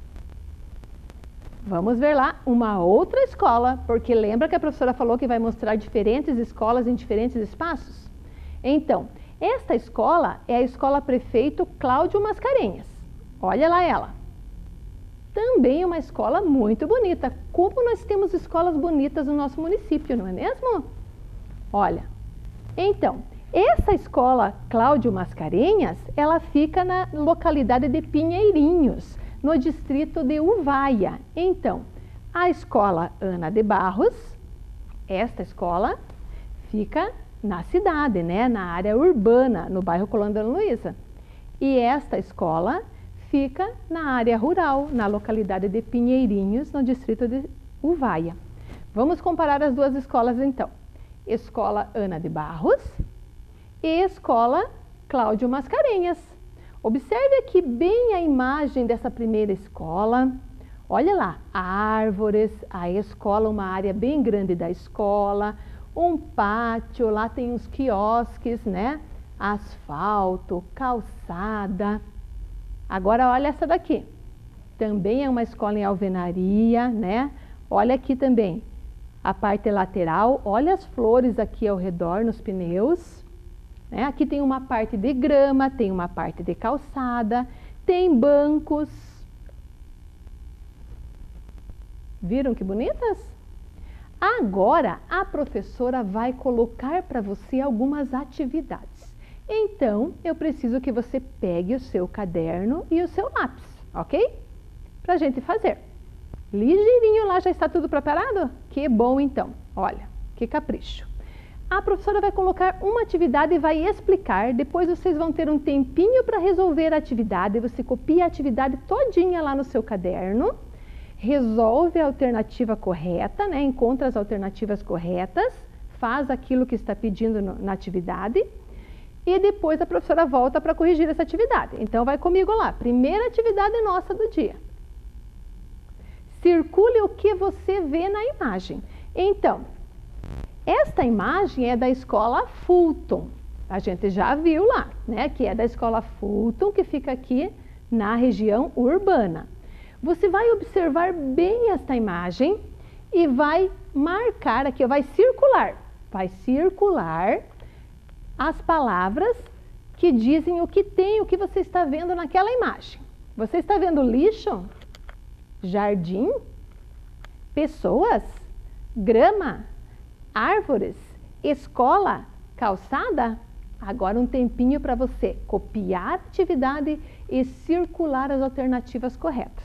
Vamos ver lá uma outra escola, porque lembra que a professora falou que vai mostrar diferentes escolas em diferentes espaços? Então, esta escola é a Escola Prefeito Cláudio Mascarenhas. Olha lá ela. Também uma escola muito bonita. Como nós temos escolas bonitas no nosso município, não é mesmo? Olha, então, essa escola Cláudio Mascarenhas, ela fica na localidade de Pinheirinhos, no distrito de Uvaia. Então, a escola Ana de Barros, esta escola, fica na cidade, né? Na área urbana, no bairro Colônia Dona Luísa. E esta escola fica na área rural, na localidade de Pinheirinhos, no distrito de Uvaia. Vamos comparar as duas escolas então. Escola Ana de Barros e Escola Cláudio Mascarenhas. Observe aqui bem a imagem dessa primeira escola. Olha lá, árvores, a escola, uma área bem grande da escola, um pátio, lá tem uns quiosques, né? Asfalto, calçada. Agora olha essa daqui. Também é uma escola em alvenaria, né? Olha aqui também a parte lateral, olha as flores aqui ao redor nos pneus. Aqui tem uma parte de grama, tem uma parte de calçada, tem bancos. Viram que bonitas? Agora, a professora vai colocar para você algumas atividades. Então, eu preciso que você pegue o seu caderno e o seu lápis, ok? Para a gente fazer. Ligeirinho lá, já está tudo preparado? Que bom então, olha, que capricho. A professora vai colocar uma atividade e vai explicar, depois vocês vão ter um tempinho para resolver a atividade, você copia a atividade todinha lá no seu caderno, resolve a alternativa correta, né? Encontra as alternativas corretas, faz aquilo que está pedindo na atividade e depois a professora volta para corrigir essa atividade. Então vai comigo lá, primeira atividade nossa do dia. circule o que você vê na imagem. Então, esta imagem é da escola Fulton. A gente já viu lá, né? Que é da escola Fulton, que fica aqui na região urbana. Você vai observar bem esta imagem e vai marcar aqui, vai circular as palavras que dizem o que tem, o que você está vendo naquela imagem. Você está vendo lixo, jardim, pessoas, grama, árvores, escola, calçada? Agora um tempinho para você copiar a atividade e circular as alternativas corretas.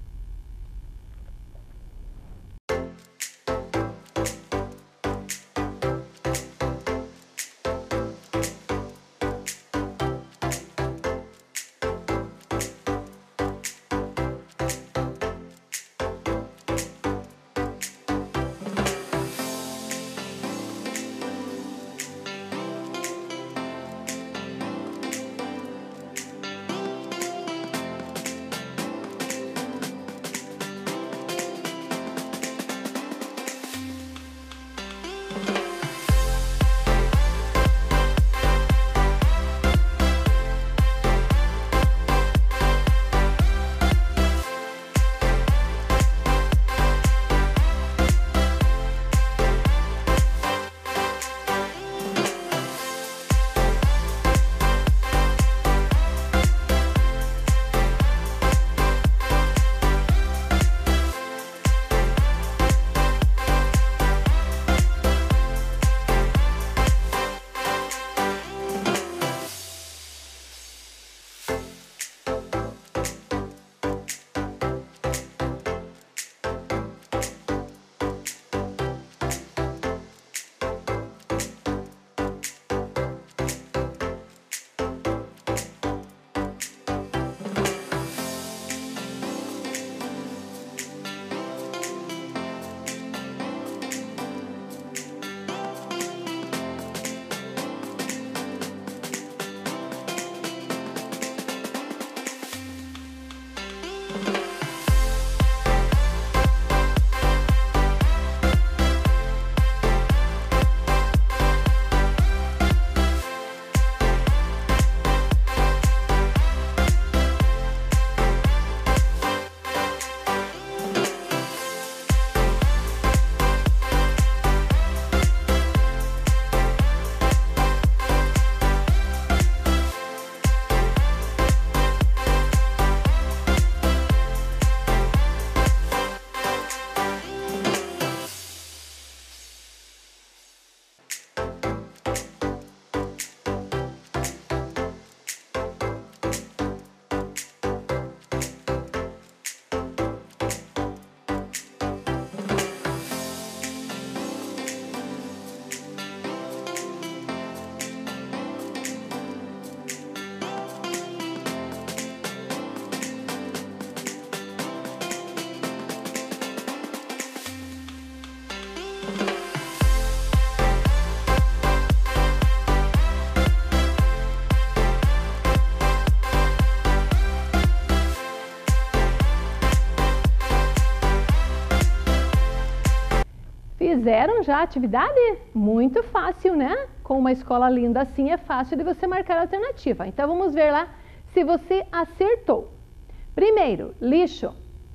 Fizeram já a atividade? Muito fácil, né? Com uma escola linda assim é fácil de você marcar a alternativa. Então vamos ver lá se você acertou. Primeiro, lixo.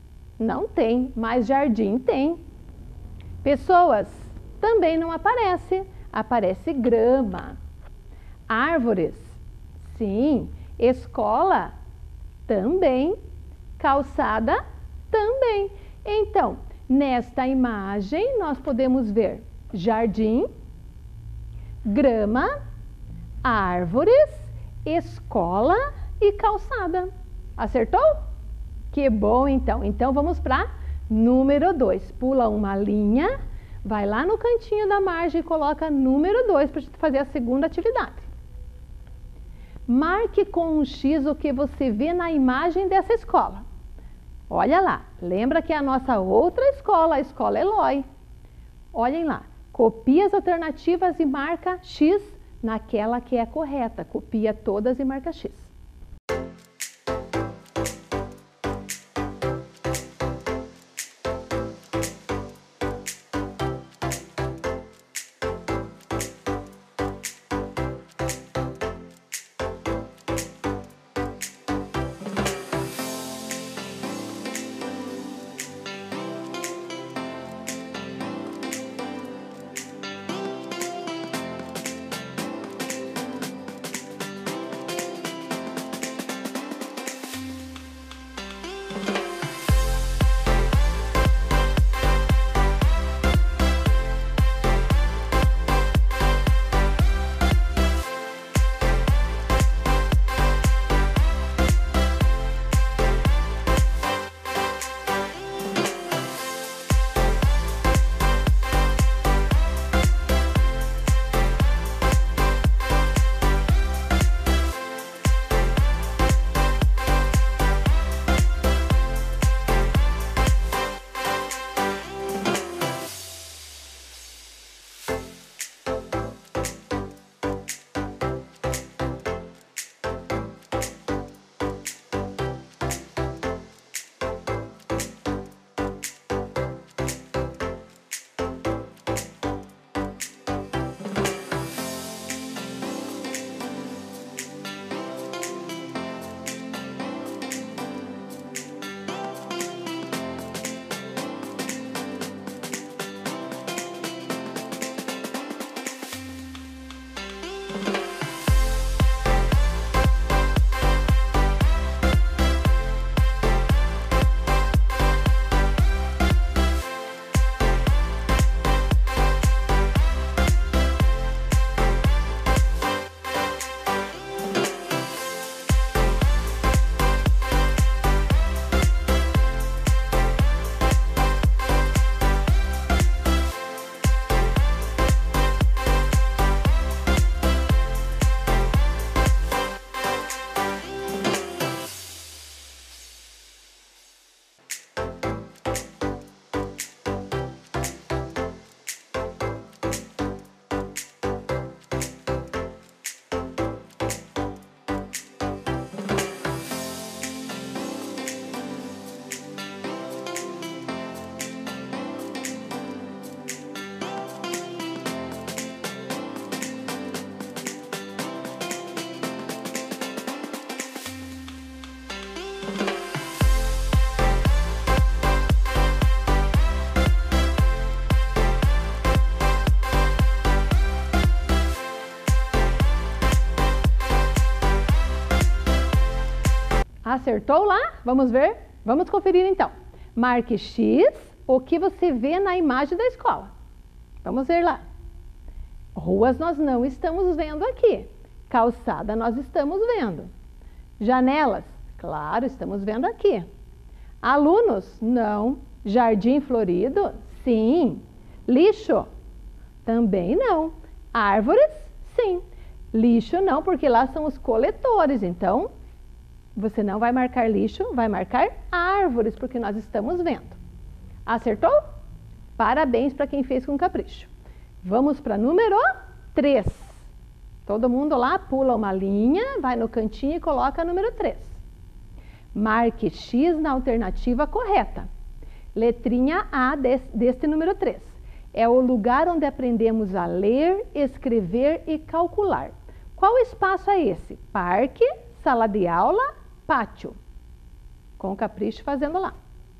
Não tem, mas jardim tem. Pessoas também não aparece. Aparece grama. Árvores. Sim. Escola também. Calçada também. Então, nesta imagem, nós podemos ver jardim, grama, árvores, escola e calçada. Acertou? Que bom, então. Então, vamos para número 2. Pula uma linha, vai lá no cantinho da margem e coloca número 2 para a gente fazer a segunda atividade. Marque com um X o que você vê na imagem dessa escola. Olha lá, lembra que é a nossa outra escola, a escola Eloy. Olhem lá, copia as alternativas e marca X naquela que é correta. Copia todas e marca X. Acertou lá? Vamos ver? Vamos conferir então. Marque X, o que você vê na imagem da escola. Vamos ver lá. Ruas nós não estamos vendo aqui. Calçada nós estamos vendo. Janelas, claro, estamos vendo aqui. Alunos, não. Jardim florido, sim. Lixo, também não. Árvores, sim. Lixo não, porque lá são os coletores, então você não vai marcar lixo, vai marcar árvores, porque nós estamos vendo. Acertou? Parabéns para quem fez com capricho. Vamos para número 3. Todo mundo lá pula uma linha, vai no cantinho e coloca número 3. Marque X na alternativa correta. Letrinha A deste número 3. É o lugar onde aprendemos a ler, escrever e calcular. Qual espaço é esse? Parque, sala de aula, pátio. Com capricho fazendo lá.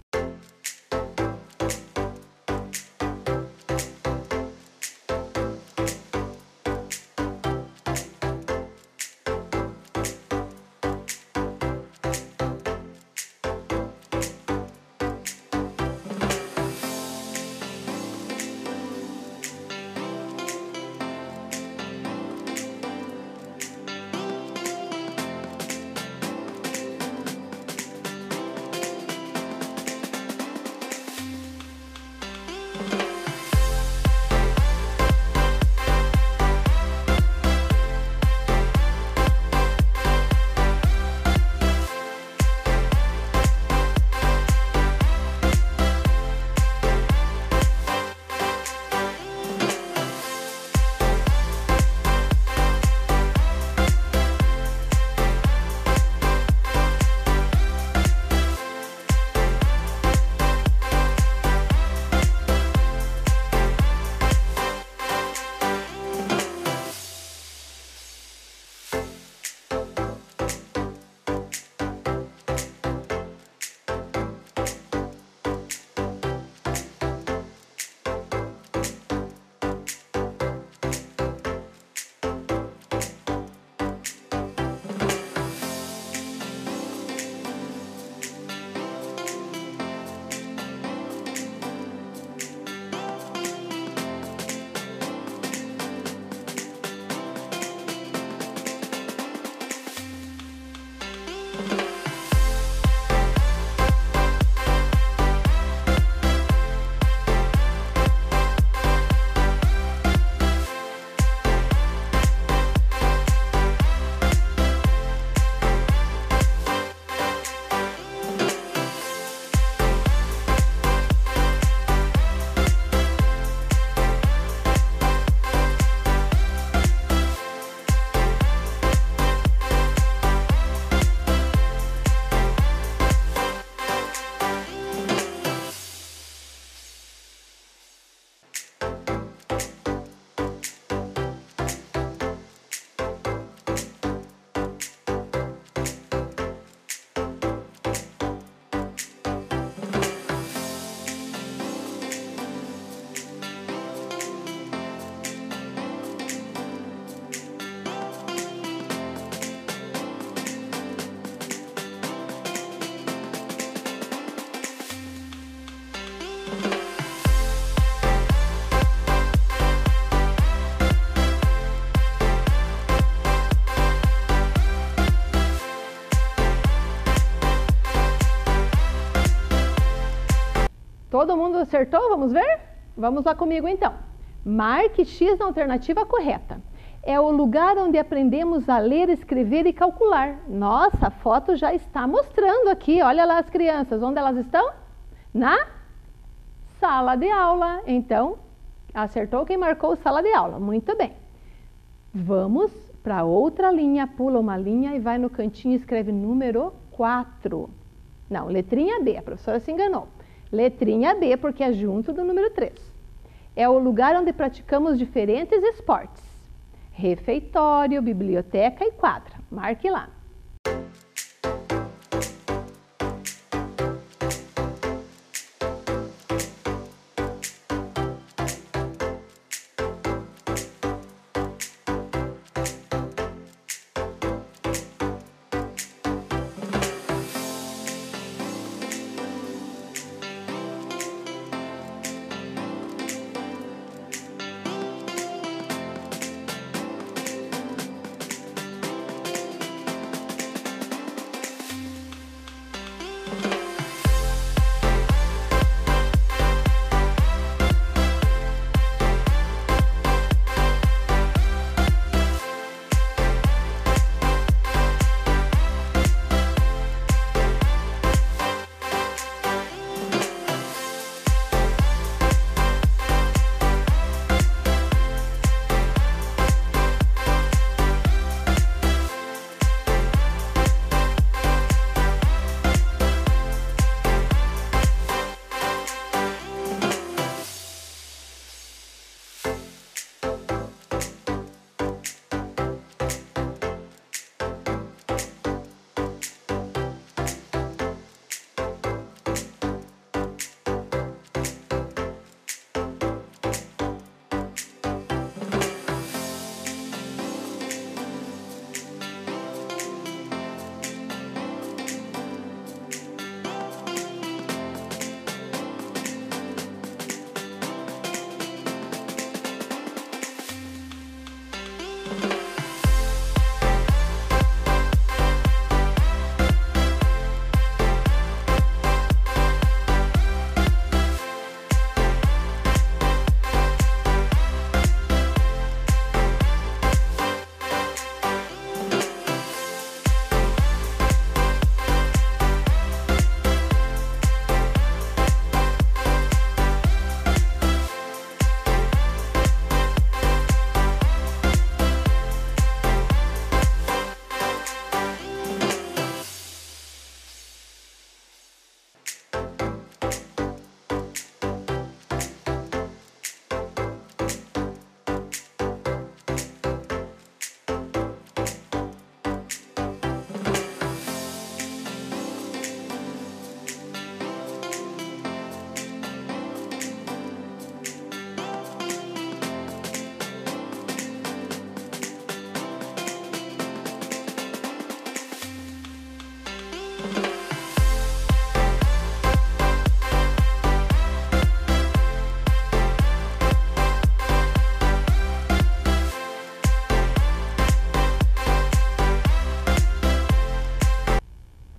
Todo mundo acertou? Vamos ver? Vamos lá comigo então. Marque X na alternativa correta. É o lugar onde aprendemos a ler, escrever e calcular. Nossa, a foto já está mostrando aqui. Olha lá as crianças. Onde elas estão? Na sala de aula. Então, acertou quem marcou sala de aula. Muito bem. Vamos para outra linha. Pula uma linha e vai no cantinho e escreve número 4. Não, letrinha B. A professora se enganou. Letrinha B, porque é junto do número 3. É o lugar onde praticamos diferentes esportes. Refeitório, biblioteca e quadra. Marque lá.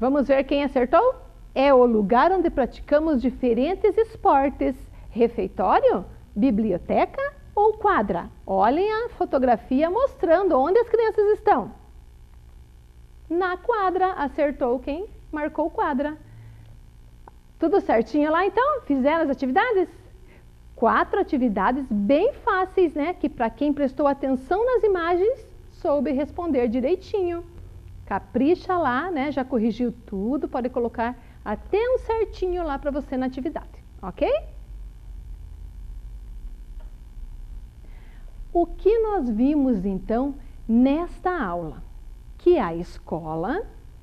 Vamos ver quem acertou? É o lugar onde praticamos diferentes esportes. Refeitório, biblioteca ou quadra? Olhem a fotografia mostrando onde as crianças estão. Na quadra, acertou quem marcou quadra. Tudo certinho lá então? Fizeram as atividades? 4 atividades bem fáceis, né? Que para quem prestou atenção nas imagens, soube responder direitinho. Capricha lá, né? Já corrigiu tudo, pode colocar até um certinho lá para você na atividade, ok? O que nós vimos então nesta aula? Que a escola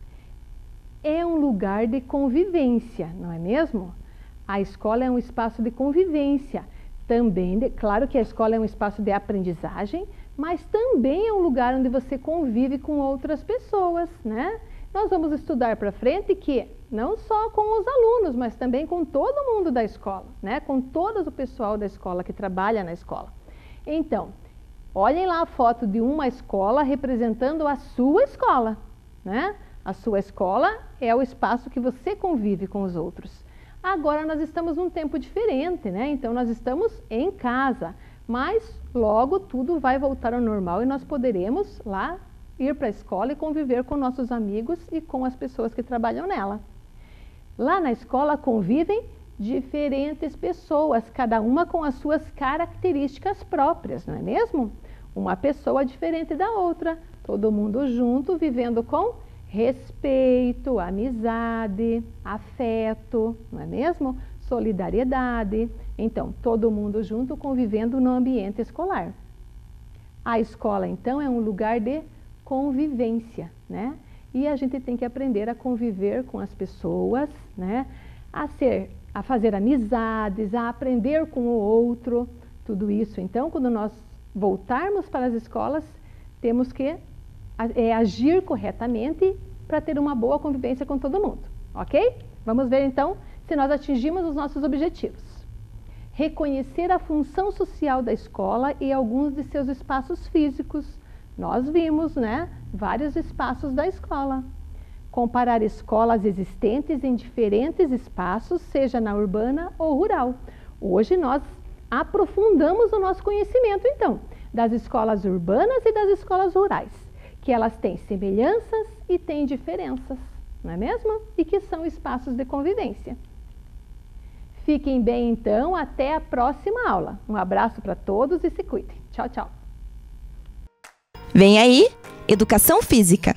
é um lugar de convivência, não é mesmo? A escola é um espaço de convivência. Também, claro que a escola é um espaço de aprendizagem, mas também é um lugar onde você convive com outras pessoas, né? Nós vamos estudar para frente que não só com os alunos, mas também com todo mundo da escola, né? Com todo o pessoal da escola que trabalha na escola. Então, olhem lá a foto de uma escola representando a sua escola, né? A sua escola é o espaço que você convive com os outros. Agora nós estamos num tempo diferente, né? Então nós estamos em casa, mas logo tudo vai voltar ao normal e nós poderemos lá ir para a escola e conviver com nossos amigos e com as pessoas que trabalham nela. Lá na escola convivem diferentes pessoas, cada uma com as suas características próprias, não é mesmo? Uma pessoa diferente da outra, todo mundo junto, vivendo com respeito, amizade, afeto, não é mesmo? Solidariedade. Então, todo mundo junto convivendo no ambiente escolar. A escola, então, é um lugar de convivência, né? E a gente tem que aprender a conviver com as pessoas, né? A fazer amizades, a aprender com o outro, tudo isso. Então, quando nós voltarmos para as escolas, temos que agir corretamente para ter uma boa convivência com todo mundo, ok? Vamos ver então se nós atingimos os nossos objetivos. Reconhecer a função social da escola e alguns de seus espaços físicos. Nós vimos, né, vários espaços da escola. Comparar escolas existentes em diferentes espaços, seja na urbana ou rural. Hoje nós aprofundamos o nosso conhecimento, então, das escolas urbanas e das escolas rurais, que elas têm semelhanças e têm diferenças, não é mesmo? E que são espaços de convivência. Fiquem bem, então, até a próxima aula. Um abraço para todos e se cuidem. Tchau, tchau. Vem aí, Educação Física.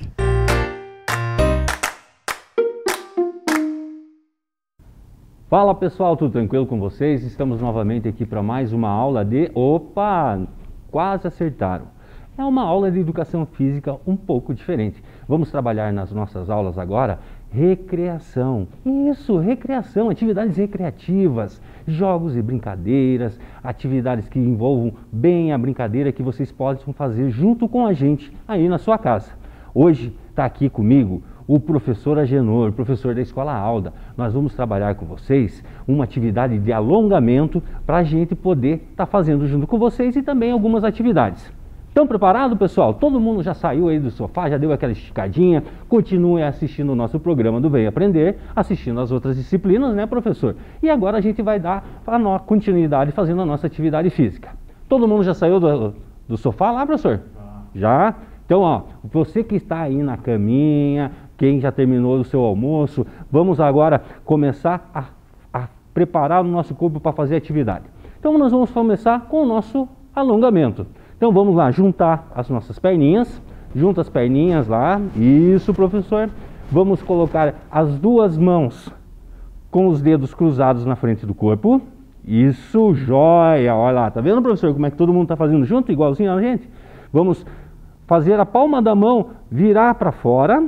Fala pessoal, tudo tranquilo com vocês? Estamos novamente aqui para mais uma aula de... Opa! Quase acertaram! É uma aula de Educação Física um pouco diferente. Vamos trabalhar nas nossas aulas agora recreação. Isso, recreação, atividades recreativas, jogos e brincadeiras, atividades que envolvam bem a brincadeira que vocês podem fazer junto com a gente aí na sua casa. Hoje está aqui comigo o professor Agenor, professor da Escola Alda. Nós vamos trabalhar com vocês uma atividade de alongamento para a gente poder estar fazendo junto com vocês e também algumas atividades. Estão preparados, pessoal? Todo mundo já saiu aí do sofá, já deu aquela esticadinha? Continue assistindo o nosso programa do Vem Aprender, assistindo as outras disciplinas, né, professor? E agora a gente vai dar a continuidade fazendo a nossa atividade física. Todo mundo já saiu do sofá lá, professor? Já? Então, ó, você que está aí na caminha, quem já terminou o seu almoço, vamos agora começar a preparar o nosso corpo para fazer a atividade. Então, nós vamos começar com o nosso alongamento. Então, vamos lá, juntar as nossas perninhas, junta as perninhas lá, isso, professor. Vamos colocar as duas mãos com os dedos cruzados na frente do corpo. Isso, jóia, olha lá, tá vendo, professor, como é que todo mundo está fazendo junto, igualzinho a gente? Vamos fazer a palma da mão virar para fora.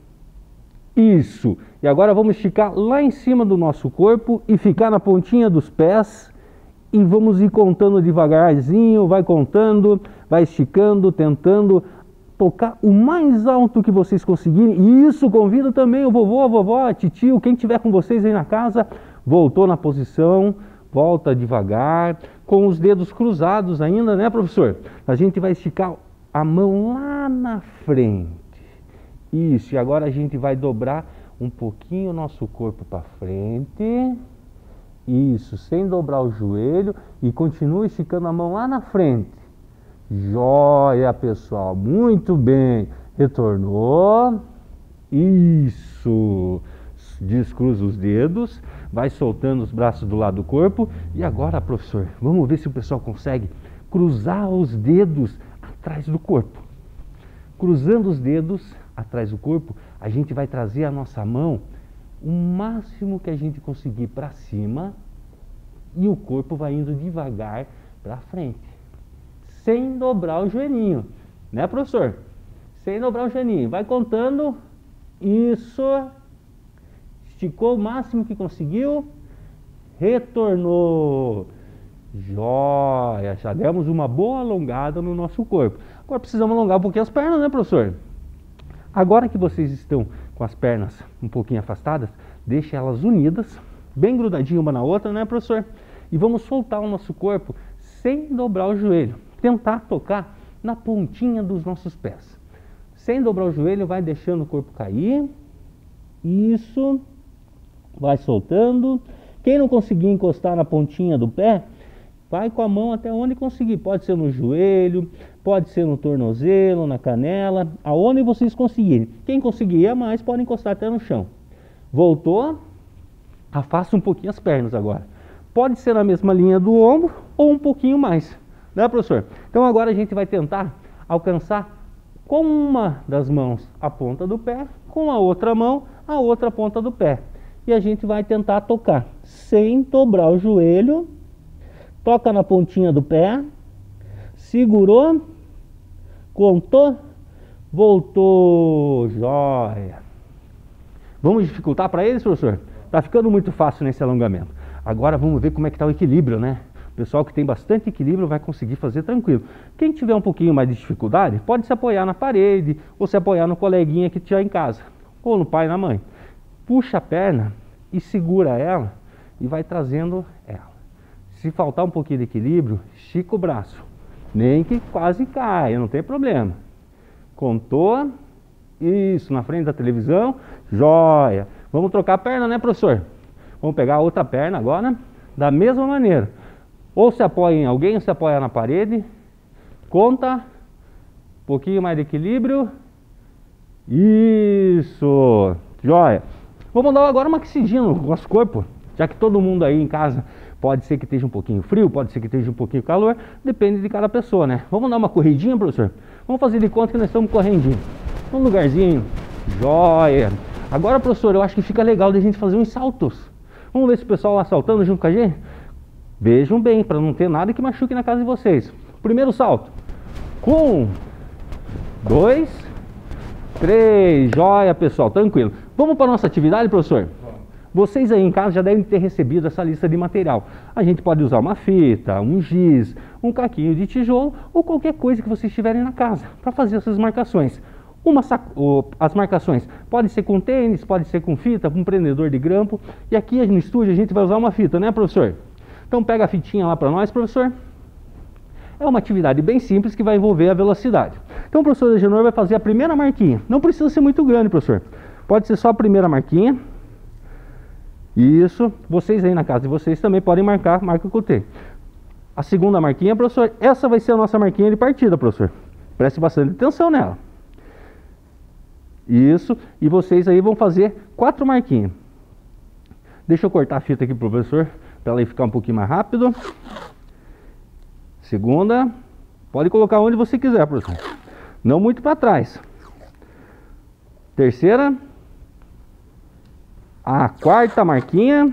Isso. E agora vamos esticar lá em cima do nosso corpo e ficar na pontinha dos pés. E vamos ir contando devagarzinho, vai contando, vai esticando, tentando tocar o mais alto que vocês conseguirem. Isso, convido também o vovô, a vovó, a titio, quem tiver com vocês aí na casa. Voltou na posição, volta devagar, com os dedos cruzados ainda, né, professor? A gente vai esticar a mão lá na frente. Isso, e agora a gente vai dobrar um pouquinho o nosso corpo para frente. Isso, sem dobrar o joelho e continue esticando a mão lá na frente. Joia, pessoal, muito bem. Retornou. Isso. Descruza os dedos, vai soltando os braços do lado do corpo. E agora, professor, vamos ver se o pessoal consegue cruzar os dedos atrás do corpo. Cruzando os dedos atrás do corpo, a gente vai trazer a nossa mão o máximo que a gente conseguir para cima e o corpo vai indo devagar para frente, sem dobrar o joelhinho, né, professor? Sem dobrar o joelhinho, vai contando. Isso. Esticou o máximo que conseguiu, retornou. Jóia, já demos uma boa alongada no nosso corpo. Agora precisamos alongar um pouquinho as pernas, né, professor? Agora que vocês estão com as pernas um pouquinho afastadas, deixe elas unidas, bem grudadinho uma na outra, né, professor? E vamos soltar o nosso corpo sem dobrar o joelho. Tentar tocar na pontinha dos nossos pés. Sem dobrar o joelho, vai deixando o corpo cair. Isso. Vai soltando. Quem não conseguir encostar na pontinha do pé, vai com a mão até onde conseguir. Pode ser no joelho, pode ser no tornozelo, na canela, aonde vocês conseguirem. Quem conseguir a mais, pode encostar até no chão. Voltou. Afasta um pouquinho as pernas agora. Pode ser na mesma linha do ombro ou um pouquinho mais. Né, professor? Então agora a gente vai tentar alcançar com uma das mãos a ponta do pé, com a outra mão a outra ponta do pé. E a gente vai tentar tocar sem dobrar o joelho. Toca na pontinha do pé. Segurou. Contou. Voltou. Jóia. Vamos dificultar para eles, professor? Tá ficando muito fácil nesse alongamento. Agora vamos ver como é que está o equilíbrio, né? O pessoal que tem bastante equilíbrio vai conseguir fazer tranquilo. Quem tiver um pouquinho mais de dificuldade, pode se apoiar na parede, ou se apoiar no coleguinha que tiver em casa, ou no pai e na mãe. Puxa a perna e segura ela e vai trazendo ela. Se faltar um pouquinho de equilíbrio, estica o braço. Nem que quase caia, não tem problema. Contou. Isso, na frente da televisão. Jóia. Vamos trocar a perna, né, professor? Vamos pegar a outra perna agora, da mesma maneira. Ou se apoia em alguém, ou se apoia na parede. Conta. Um pouquinho mais de equilíbrio. Isso. Jóia. Vamos dar agora uma aquecidinha no nosso corpo. Já que todo mundo aí em casa pode ser que esteja um pouquinho frio, pode ser que esteja um pouquinho calor. Depende de cada pessoa, né? Vamos dar uma corridinha, professor? Vamos fazer de conta que nós estamos correndinho. Um lugarzinho. Jóia. Agora, professor, eu acho que fica legal de a gente fazer uns saltos. Vamos ver se o pessoal lá saltando junto com a gente? Vejam bem, para não ter nada que machuque na casa de vocês. Primeiro salto. 1, 2, 3. Jóia, pessoal, tranquilo. Vamos para a nossa atividade, professor? Vocês aí em casa já devem ter recebido essa lista de material. A gente pode usar uma fita, um giz, um caquinho de tijolo ou qualquer coisa que vocês tiverem na casa para fazer essas marcações. As marcações pode ser com tênis, pode ser com fita, com prendedor de grampo. E aqui no estúdio a gente vai usar uma fita, né, professor? Então pega a fitinha lá para nós, professor. É uma atividade bem simples que vai envolver a velocidade. Então o professor Agenor vai fazer a primeira marquinha. Não precisa ser muito grande, professor. Pode ser só a primeira marquinha. Isso. Vocês aí na casa de vocês também podem marcar, marca com o T. A segunda marquinha, professor, essa vai ser a nossa marquinha de partida, professor. Preste bastante atenção nela. Isso. E vocês aí vão fazer 4 marquinhas. Deixa eu cortar a fita aqui pro professor, para ela ficar um pouquinho mais rápido. Segunda. Pode colocar onde você quiser, professor. Não muito para trás. Terceira. A quarta marquinha.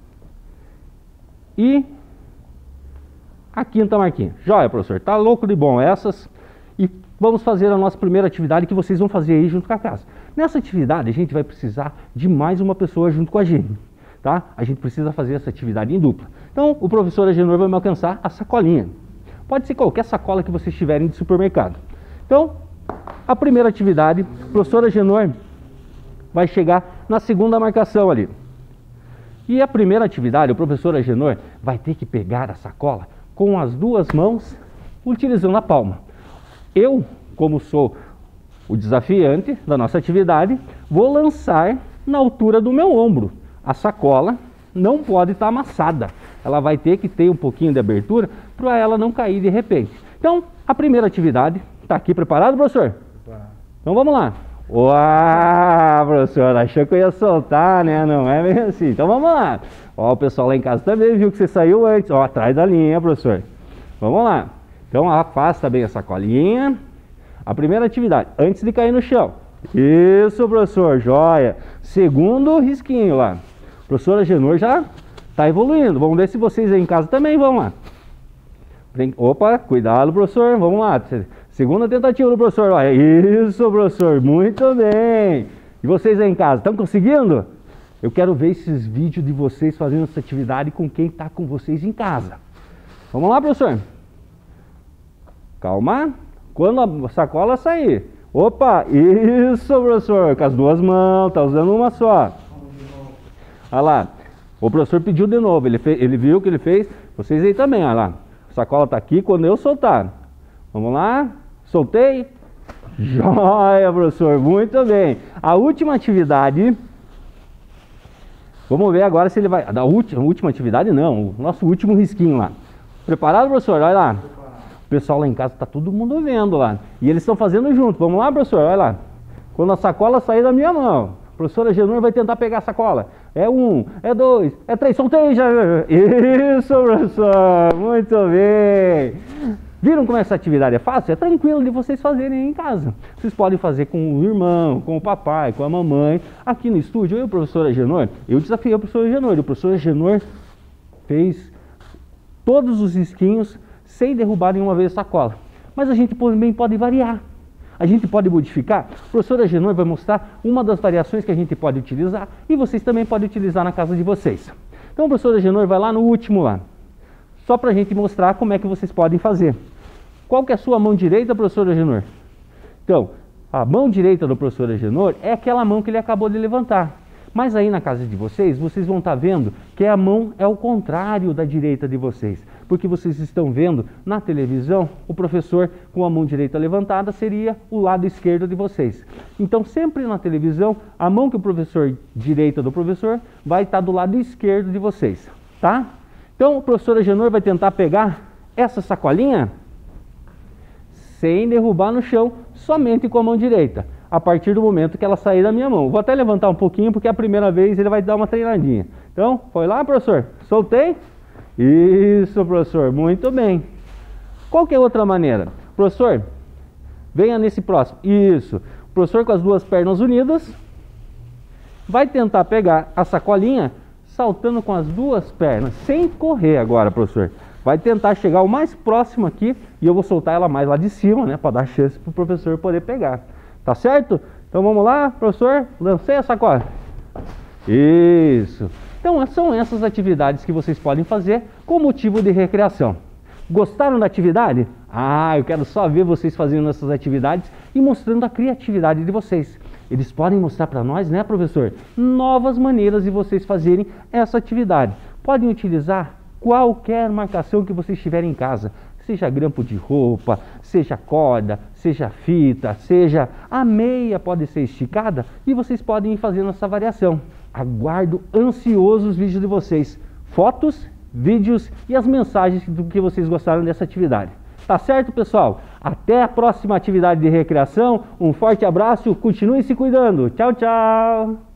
E a quinta marquinha. Jóia, professor. Tá louco de bom essas. E vamos fazer a nossa primeira atividade que vocês vão fazer aí junto com a casa. Nessa atividade a gente vai precisar de mais uma pessoa junto com a gente. Tá? A gente precisa fazer essa atividade em dupla. Então o professor Agenor vai me alcançar a sacolinha. Pode ser qualquer sacola que vocês tiverem de supermercado. Então, a primeira atividade, o professor Agenor vai chegar na segunda marcação ali. E a primeira atividade, o professor Agenor vai ter que pegar a sacola com as duas mãos, utilizando a palma. Eu, como sou o desafiante da nossa atividade, vou lançar na altura do meu ombro. A sacola não pode estar amassada. Ela vai ter que ter um pouquinho de abertura para ela não cair de repente. Então, a primeira atividade, está aqui preparado, professor? Então vamos lá. Uau, professor, achou que eu ia soltar, né? Não é bem assim. Então vamos lá. Ó, o pessoal lá em casa também viu que você saiu antes. Ó, atrás da linha, professor. Vamos lá. Então afasta bem a sacolinha. A primeira atividade, antes de cair no chão. Isso, professor, joia. Segundo risquinho lá. A professora Genor já está evoluindo. Vamos ver se vocês aí em casa também vão lá. Opa, cuidado, professor. Vamos lá. Segunda tentativa do professor. Olha, isso, professor. Muito bem. E vocês aí em casa, estão conseguindo? Eu quero ver esses vídeos de vocês fazendo essa atividade com quem está com vocês em casa. Vamos lá, professor. Calma. Quando a sacola sair. Opa, isso, professor. Com as duas mãos. Está usando uma só. Olha lá. O professor pediu de novo. Ele viu o que ele fez. Vocês aí também, olha lá. A sacola está aqui quando eu soltar. Vamos lá. Soltei. Joia, professor. Muito bem. A última atividade. Vamos ver agora se ele vai... Da última atividade não. O nosso último risquinho lá. Preparado, professor? Olha lá. O pessoal lá em casa está todo mundo vendo lá. E eles estão fazendo junto. Vamos lá, professor? Olha lá. Quando a sacola sair da minha mão, a professora Genor vai tentar pegar a sacola. É 1, é 2, é 3. Soltei já. Isso, professor. Muito bem. Viram como essa atividade é fácil? É tranquilo de vocês fazerem aí em casa. Vocês podem fazer com o irmão, com o papai, com a mamãe. Aqui no estúdio, eu e a professora Genor, eu desafiei a professora Genor. E a professora Genor fez todos os risquinhos sem derrubar nenhuma vez a sacola. Mas a gente também pode variar. A gente pode modificar. A professora Genor vai mostrar uma das variações que a gente pode utilizar e vocês também podem utilizar na casa de vocês. Então a professora Genor vai lá no último lá. Só para a gente mostrar como é que vocês podem fazer. Qual que é a sua mão direita, professora Genor? Então, a mão direita do professor Genor é aquela mão que ele acabou de levantar. Mas aí na casa de vocês, vocês vão estar vendo que a mão é o contrário da direita de vocês. Porque vocês estão vendo na televisão, o professor com a mão direita levantada seria o lado esquerdo de vocês. Então sempre na televisão, a mão que o professor, direita do professor, vai estar do lado esquerdo de vocês. Tá? Então o professor Genor vai tentar pegar essa sacolinha sem derrubar no chão, somente com a mão direita. A partir do momento que ela sair da minha mão. Vou até levantar um pouquinho, porque a primeira vez ele vai dar uma treinadinha. Então, foi lá, professor? Soltei? Isso, professor. Muito bem. Qual que é outra maneira? Professor, venha nesse próximo. Isso. O professor com as duas pernas unidas vai tentar pegar a sacolinha saltando com as duas pernas, sem correr agora, professor. Vai tentar chegar o mais próximo aqui e eu vou soltar ela mais lá de cima, né? Para dar chance para o professor poder pegar. Tá certo? Então vamos lá, professor. Lancei a sacola. Isso. Então são essas atividades que vocês podem fazer com motivo de recreação. Gostaram da atividade? Ah, eu quero só ver vocês fazendo essas atividades e mostrando a criatividade de vocês. Eles podem mostrar para nós, né, professor? Novas maneiras de vocês fazerem essa atividade. Podem utilizar qualquer marcação que vocês tiverem em casa. Seja grampo de roupa, seja corda, seja fita, seja a meia pode ser esticada e vocês podem ir fazendo essa variação. Aguardo ansioso os vídeos de vocês. Fotos, vídeos e as mensagens do que vocês gostaram dessa atividade. Tá certo, pessoal? Até a próxima atividade de recreação. Um forte abraço, continuem se cuidando. Tchau, tchau!